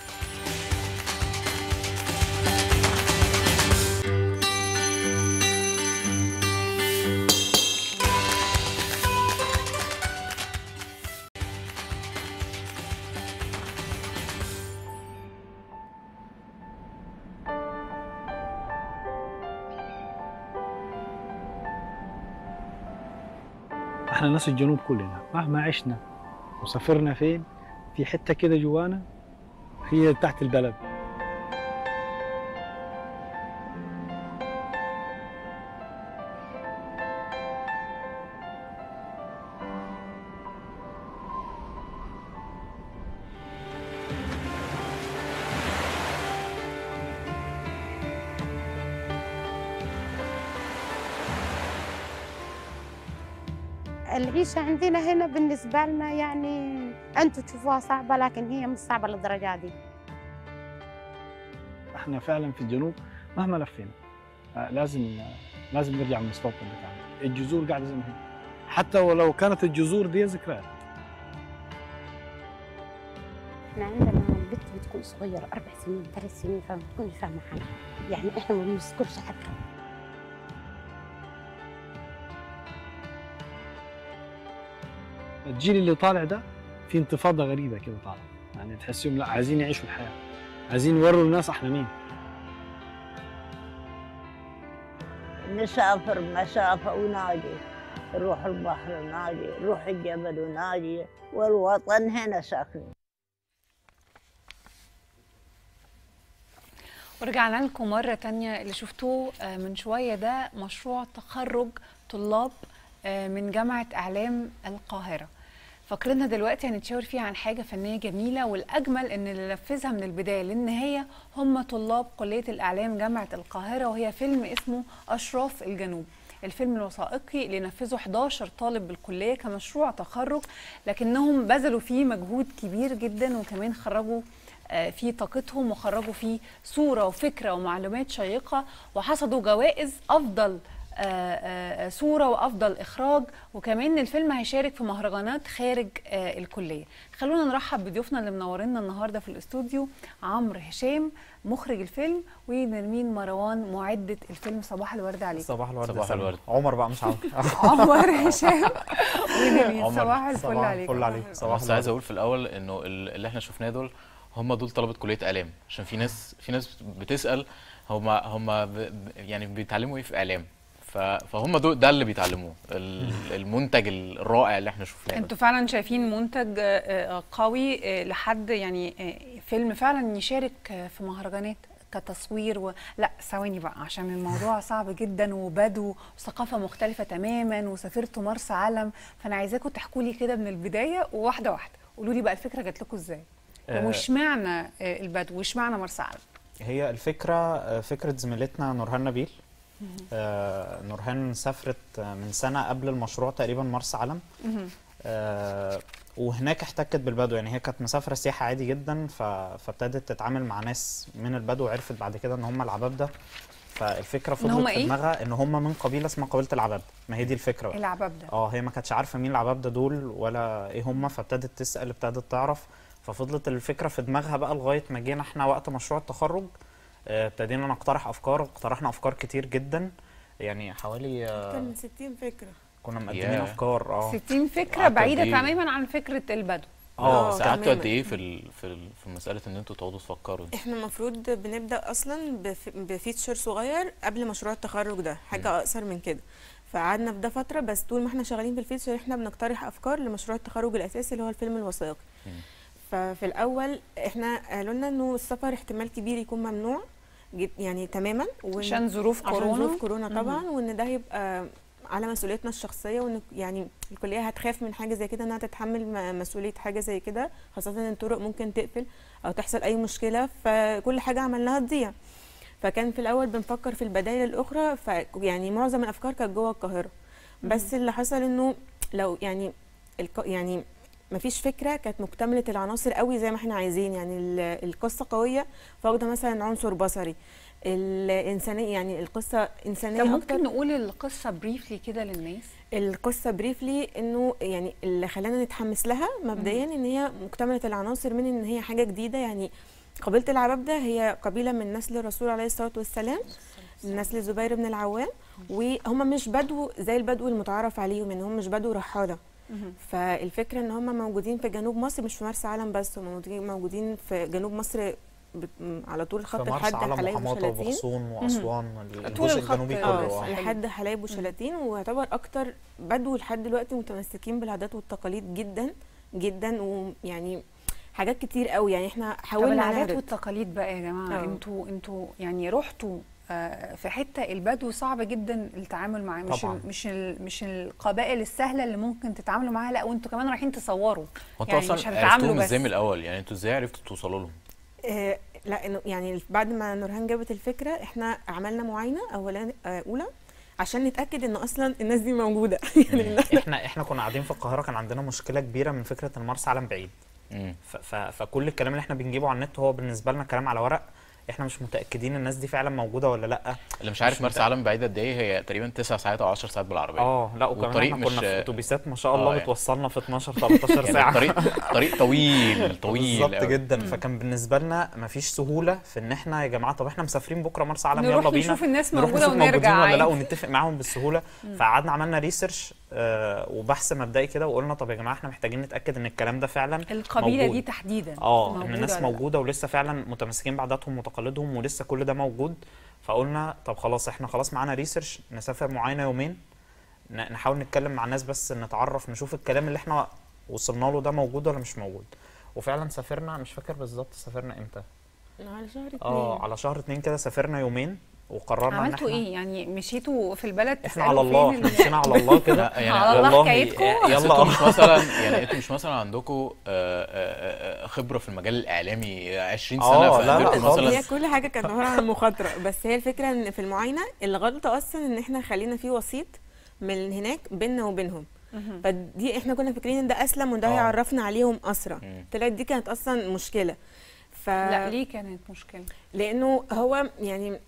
احنا ناس الجنوب كلنا مهما عشنا وسافرنا فين، في حته كده جوانا هي تحت البلد. العيشة عندنا هنا بالنسبة لنا يعني أنتوا تشوفوها صعبة، لكن هي مش صعبة للدرجة دي. احنا فعلا في الجنوب مهما لفينا لازم نرجع للمستوطن بتاعنا. الجذور قاعدة زي ما هي، حتى ولو كانت الجذور دي ذكريات. احنا عندنا البنت بتكون صغيرة 4 سنين 3 سنين، فما بتكونش فاهمة حاجة، يعني احنا ما بنذكرش حتى. الجيل اللي طالع ده في انتفاضة غريبة كده طالعة، يعني تحسهم لا عايزين يعيشوا الحياة، عايزين يوروا الناس احنا مين. نسافر مسافة وناجي، نروح البحر وناجي، نروح الجبل وناجي، والوطن هنا ساكنين. ورجعنا لكم مرة تانية. اللي شفتوه من شوية ده مشروع تخرج طلاب من جامعة إعلام القاهرة. فكرنا دلوقتي هنتشاور فيها عن حاجة فنية جميلة، والأجمل إن اللي نفذها من البداية للنهاية هم طلاب كلية الإعلام جامعة القاهرة، وهي فيلم اسمه أشراف الجنوب. الفيلم الوثائقي اللي نفذه 11 طالب بالكلية كمشروع تخرج، لكنهم بذلوا فيه مجهود كبير جدا، وكمان خرجوا في طاقتهم وخرجوا فيه صورة وفكرة ومعلومات شيقة، وحصدوا جوائز أفضل صوره وافضل اخراج، وكمان الفيلم هيشارك في مهرجانات خارج الكليه. خلونا نرحب بضيوفنا اللي منورينا النهارده في الاستوديو، عمرو هشام مخرج الفيلم، ونرمين مروان معده الفيلم. صباح الورد عليكم. صباح الورد. صباح الورد. عمر بقى مش عمرو. عمر هشام ونرمين. صباح الفل عليكم. صباح الفل عليك. صباح بس عايز اقول في الاول انه اللي احنا شفناه دول هم دول طلبه كليه اعلام، عشان في ناس بتسال هم يعني بيتعلموا ايه في اعلام، فهم دول ده اللي بيتعلموه، المنتج الرائع اللي احنا شفناه. انتوا فعلا شايفين منتج قوي لحد يعني فيلم فعلا يشارك في مهرجانات كتصوير لا ثواني بقى، عشان الموضوع صعب جدا وبدو وثقافه مختلفه تماما، وسافرتوا مرسى علم، فانا عايزاكم تحكوا لي كده من البدايه وواحده واحده، قولوا لي بقى الفكره جات لكم ازاي؟ واشمعنى البدو واشمعنى مرسى علم؟ هي الفكره فكره زميلتنا نورهان نبيل. نورهان سافرت من سنه قبل المشروع تقريبا مرسى علم، وهناك احتكت بالبدو. يعني هي كانت مسافره سياحه عادي جدا، فابتدت تتعامل مع ناس من البدو، وعرفت بعد كده ان هم العبابده. فالفكره فضلت في دماغها ان هم من قبيله اسمها قبيله العبابده. ما هي دي الفكره بقى. العبابده. هي ما كانتش عارفه مين العبابده دول ولا ايه هم، فابتدت تسال، ابتدت تعرف، ففضلت الفكره في دماغها بقى لغايه ما جينا احنا وقت مشروع التخرج. ابتدينا نقترح افكار، اقترحنا افكار كتير جدا، يعني حوالي اكتر من 60 فكره كنا مقدمين افكار. 60 فكره بعيده تماما عن فكره البدو. قعدتوا قد ايه في مساله ان انتوا تقعدوا تفكروا؟ احنا المفروض بنبدا اصلا بفيتشر صغير قبل مشروع التخرج ده، حاجه اقصر من كده، فقعدنا في ده فتره. بس طول ما احنا شغالين في الفيتشر احنا بنقترح افكار لمشروع التخرج الاساسي اللي هو الفيلم الوثائقي. ففي الاول احنا قالوا لنا انه السفر احتمال كبير يكون ممنوع يعني تماما، عشان ظروف كورونا. عشان ظروف كورونا طبعا، وان ده هيبقى على مسؤوليتنا الشخصيه، وان يعني الكليه هتخاف من حاجه زي كده، انها تتحمل مسؤوليه حاجه زي كده، خاصه ان الطرق ممكن تقفل او تحصل اي مشكله، فكل حاجه عملناها تضيع. فكان في الاول بنفكر في البدائل الاخرى، يعني معظم الافكار كانت جوه القاهره. بس اللي حصل انه لو يعني مفيش فكره كانت مكتمله العناصر قوي زي ما احنا عايزين. يعني القصه قويه، فواخده مثلا عنصر بصري، الانسانيه، يعني القصه انسانيه اكتر. ممكن نقول القصه بريفلي كده للناس؟ القصه بريفلي انه يعني اللي خلانا نتحمس لها مبدئيا ان هي مكتمله العناصر، من ان هي حاجه جديده. يعني قبيله العبابده هي قبيله من نسل الرسول عليه الصلاه والسلام، من نسل الزبير بن العوام، وهم مش بدو زي البدو المتعارف عليهم، ان هم مش بدو رحاله. فالفكره ان هم موجودين في جنوب مصر، مش في مرسى علم بس، هم موجودين في جنوب مصر على طول الخط لحد حلايب وشلاتين واسوان، الجزء الجنوبي كله لحد حلايب وشلاتين. ويعتبر اكتر بدو لحد دلوقتي متمسكين بالعادات والتقاليد جدا جدا، ويعني حاجات كتير قوي. يعني احنا حاولنا العادات والتقاليد بقى يا جماعه، انتوا يعني رحتوا في حته البدو صعب جدا التعامل معاه، مش القبائل السهله اللي ممكن تتعاملوا معاها، لا وانتوا كمان رايحين تصوروا. يعني مش هتتعاملوا ازاي من الاول؟ يعني انتوا ازاي عرفتوا توصلوا لهم؟ لا انه يعني بعد ما نورهان جابت الفكره احنا عملنا معاينه اولى عشان نتاكد ان اصلا الناس دي موجوده. يعني احنا كنا قاعدين في القاهره، كان عندنا مشكله كبيره من فكره ان مرسى علم بعيد. فكل الكلام اللي احنا بنجيبه على النت هو بالنسبه لنا كلام على ورق، احنا مش متاكدين الناس دي فعلا موجوده ولا لا. اللي مش عارف مرسى علم بعيده قد ايه، هي تقريبا 9 ساعات او 10 ساعات بالعربيه. لا وكمان احنا كنا في اتوبيسات ما شاء الله بتوصلنا في 12 13 ساعه. يعني طريق طويل بالظبط جدا. فكان بالنسبه لنا مفيش سهوله في ان احنا يا جماعه طب احنا مسافرين بكره مرسى علم، يلا بينا نشوف الناس موجوده ونرجع ولا لا، ونتفق معاهم بالسهوله. فقعدنا عملنا ريسيرش وبحث مبدئي كده، وقلنا طب يا جماعه احنا محتاجين نتاكد ان الكلام ده فعلا القبيله موجود. دي تحديدا ان الناس موجوده ولسه فعلا متمسكين بعاداتهم وتقاليدهم ولسه كل ده موجود. فقلنا طب خلاص احنا معانا ريسيرش، نسافر معاينه يومين، نحاول نتكلم مع الناس بس نتعرف، نشوف الكلام اللي احنا وصلنا له ده موجود ولا مش موجود. وفعلا سافرنا، مش فاكر بالظبط سافرنا امتى، على شهر 2 على شهر 2 كده سافرنا يومين، وقررنا عملتوا ايه؟ يعني مشيتوا في البلد احنا على الله، احنا مشينا على الله كده. يعني على الله حكايتكم. يلا مش مثلا يعني انتوا مش مثلا عندكم خبره في المجال الاعلامي 20 سنه؟ لا مثلا هي كل حاجه كانت عباره عن مخاطره. بس هي الفكره ان في المعاينه الغلطه اصلا ان احنا خلينا في وسيط من هناك بيننا وبينهم. فدي احنا كنا فاكرين ان ده اسلم وده هيعرفنا عليهم اسرع. طلعت دي كانت اصلا مشكله. لا ليه كانت مشكله؟ لانه هو يعني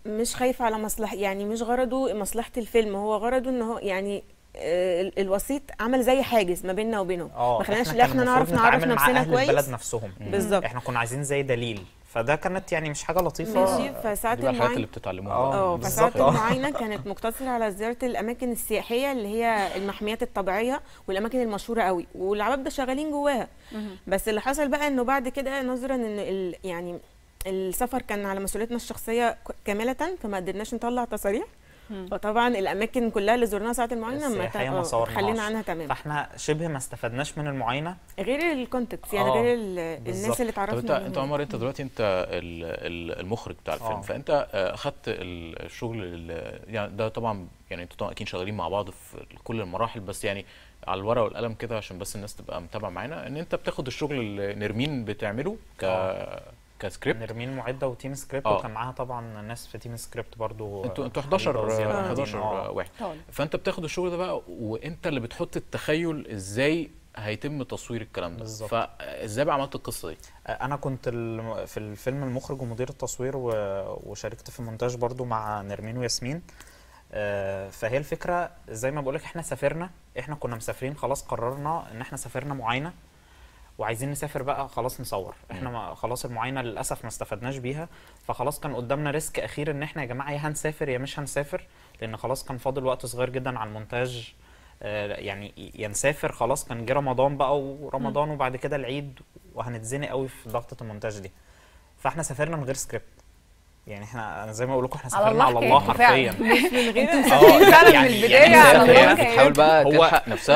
مش خايف على مصلحة، يعني مش غرضه مصلحة الفيلم، هو غرضه ان هو يعني الوسيط عمل زي حاجز ما بيننا وبينهم، ما خليناش لا احنا نعرف نفسنا كويس البلد نفسهم بالظبط. احنا كنا عايزين زي دليل، فده كانت يعني مش حاجه لطيفه. ماشي. فساعه الحاجات اللي بتتعلموها فساعه المعاينه كانت مقتصره على زياره الاماكن السياحيه اللي هي المحميات الطبيعيه والاماكن المشهوره قوي، والعباد شغالين جواها. بس اللي حصل بقى انه بعد كده نظرا ان يعني السفر كان على مسؤوليتنا الشخصيه كامله، فما قدرناش نطلع تصاريح. فطبعا الاماكن كلها اللي زرناها ساعه المعاينه ما خلينا عنها تماما، فاحنا شبه ما استفدناش من المعاينه غير الكونتكست، يعني غير الناس اللي اتعرفنا. طب انت عمر، انت دلوقتي انت المخرج بتاع الفيلم، فانت اخذت الشغل يعني ده طبعا، يعني انتوا طبعا اكيد شغالين مع بعض في كل المراحل، بس يعني على الورقه والقلم كده عشان بس الناس تبقى متابعه معانا، ان انت بتاخد الشغل اللي نرمين بتعمله كسكريبت. نرمين معده وتيم سكريبت، وكان معاها طبعا ناس في تيم سكريبت برضو. انتوا 11 واحد. فانت بتاخد الشغل ده بقى، وانت اللي بتحط التخيل ازاي هيتم تصوير الكلام ده. فازاي بقى عملت القصه دي؟ انا كنت في الفيلم المخرج ومدير التصوير، وشاركت في المونتاج برضو مع نرمين وياسمين. فهي الفكره زي ما بقولك، احنا سافرنا، احنا كنا مسافرين خلاص، قررنا ان احنا سافرنا معاينه وعايزين نسافر بقى خلاص نصور. احنا خلاص المعاينه للاسف ما استفدناش بيها، فخلاص كان قدامنا ريسك اخير ان احنا يا جماعه يا هنسافر يا مش هنسافر، لان خلاص كان فاضل وقت صغير جدا على المونتاج. يعني يا نسافر خلاص، كان جه رمضان بقى، ورمضان وبعد كده العيد، وهنتزنق قوي في ضغطه المونتاج دي. فاحنا سافرنا من غير سكريبت، يعني احنا زي ما بقول لكم احنا سافرنا على الله حرفيا، مش من غير فعلا من البدايه على الله. بتحاول بقى تلحق نفسها.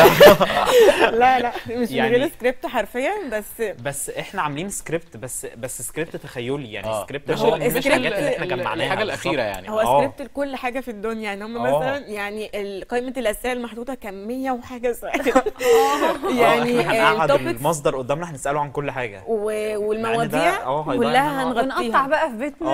لا مش من غير سكريبت حرفيا، بس احنا عاملين سكريبت، بس سكريبت تخيلي، يعني سكريبت هو مش الحاجات اللي احنا جمعناها، الحاجه الاخيره يعني. هو سكريبت لكل حاجه في الدنيا، يعني هم مثلا يعني قائمه الاسئله المحطوطه كان 100 وحاجه سؤال. يعني هنقعد المصدر قدامنا هنساله عن كل حاجه، والمواضيع كلها هنغطيها، ونقطع بقى في بيتنا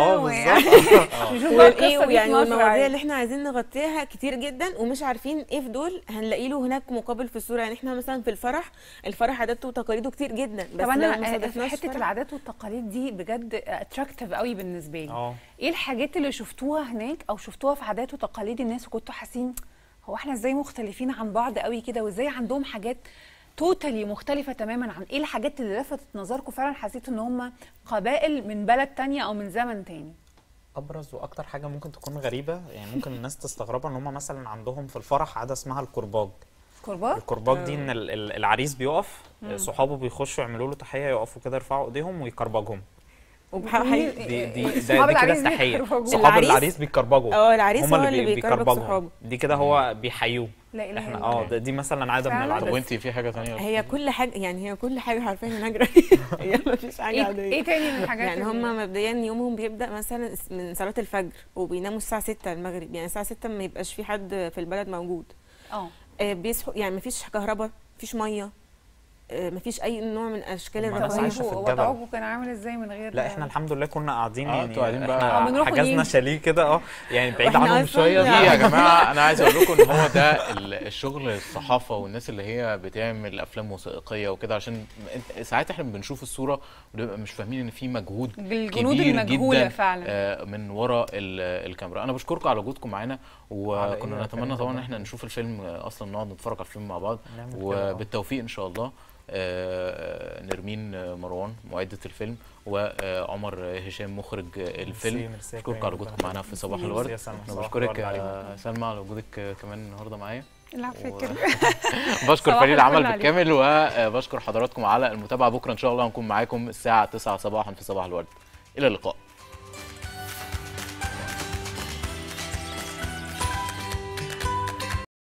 يعني والمواضيع اللي احنا عايزين نغطيها كتير جدا، ومش عارفين ايه في دول هنلاقي له هناك مقابل في الصوره. يعني احنا مثلا في الفرح عاداته وتقاليده كتير جدا، بس انا حته العادات والتقاليد دي بجد اتراكتيف قوي بالنسبه لي. ايه الحاجات اللي شفتوها هناك او شفتوها في عادات وتقاليد الناس وكنتوا حاسين هو احنا ازاي مختلفين عن بعض قوي كده، وازاي عندهم حاجات توتالي مختلفه تماما عن ايه الحاجات اللي لفتت نظركم فعلا حسيتوا ان هم قبائل من بلد تانية او من زمن تاني؟ ابرز واكتر حاجه ممكن تكون غريبه، يعني ممكن الناس تستغربها، ان هم مثلا عندهم في الفرح عاده اسمها الكرباج. الكرباج دي ان العريس بيقف، صحابه بيخشوا يعملوا له تحيه، يقفوا كده يرفعوا ايديهم ويكربجهم. دي كده التحيه، صحاب العريس بيكربجوا. العريس هو اللي بيكربج صحابه، دي كده هو بيحيوه. احنا دي مثلا عاده من العادات. طب وانت في حاجه ثانيه؟ هي كل حاجه، يعني هي كل حاجه حرفيا نجرة. هي ما فيش حاجه عاديه. ايه تاني من الحاجات؟ يعني هم مبدئيا يومهم بيبدا مثلا من صلاه الفجر، وبيناموا الساعه 6 المغرب، يعني الساعه 6 ما يبقاش في حد في البلد موجود. بيصحوا، يعني ما فيش كهرباء، ما فيش ميه، مفيش اي نوع من اشكال الرفاهيه. وضعكم كان عامل ازاي من غير؟ لا احنا الحمد لله كنا قاعدين، يعني قاعدين بقى حجزنا شاليه كده يعني بعيد عنهم شويه. دي يا جماعه انا عايز اقول لكم ان هو ده الشغل، الصحافه والناس اللي هي بتعمل افلام وثائقيه وكده، عشان ساعات احنا بنشوف الصوره ونبقى مش فاهمين ان في مجهود كبير جدا فعلا من وراء الكاميرا. انا بشكركم على وجودكم معانا، وكنا نتمنى طبعا ان احنا نشوف الفيلم، اصلا نقعد نتفرج على الفيلم مع بعض، وبالتوفيق ان شاء الله. نرمين مروان معدة الفيلم، وعمر هشام مخرج الفيلم. بشكرك على وجودكم معنا في صباح الورد. بشكرك يا سلمى على وجودك كمان النهارده معايا. بشكر فريق العمل بالكامل، وبشكر حضراتكم على المتابعه. بكره ان شاء الله هنكون معاكم الساعه 9 صباحا في صباح الورد. الى اللقاء.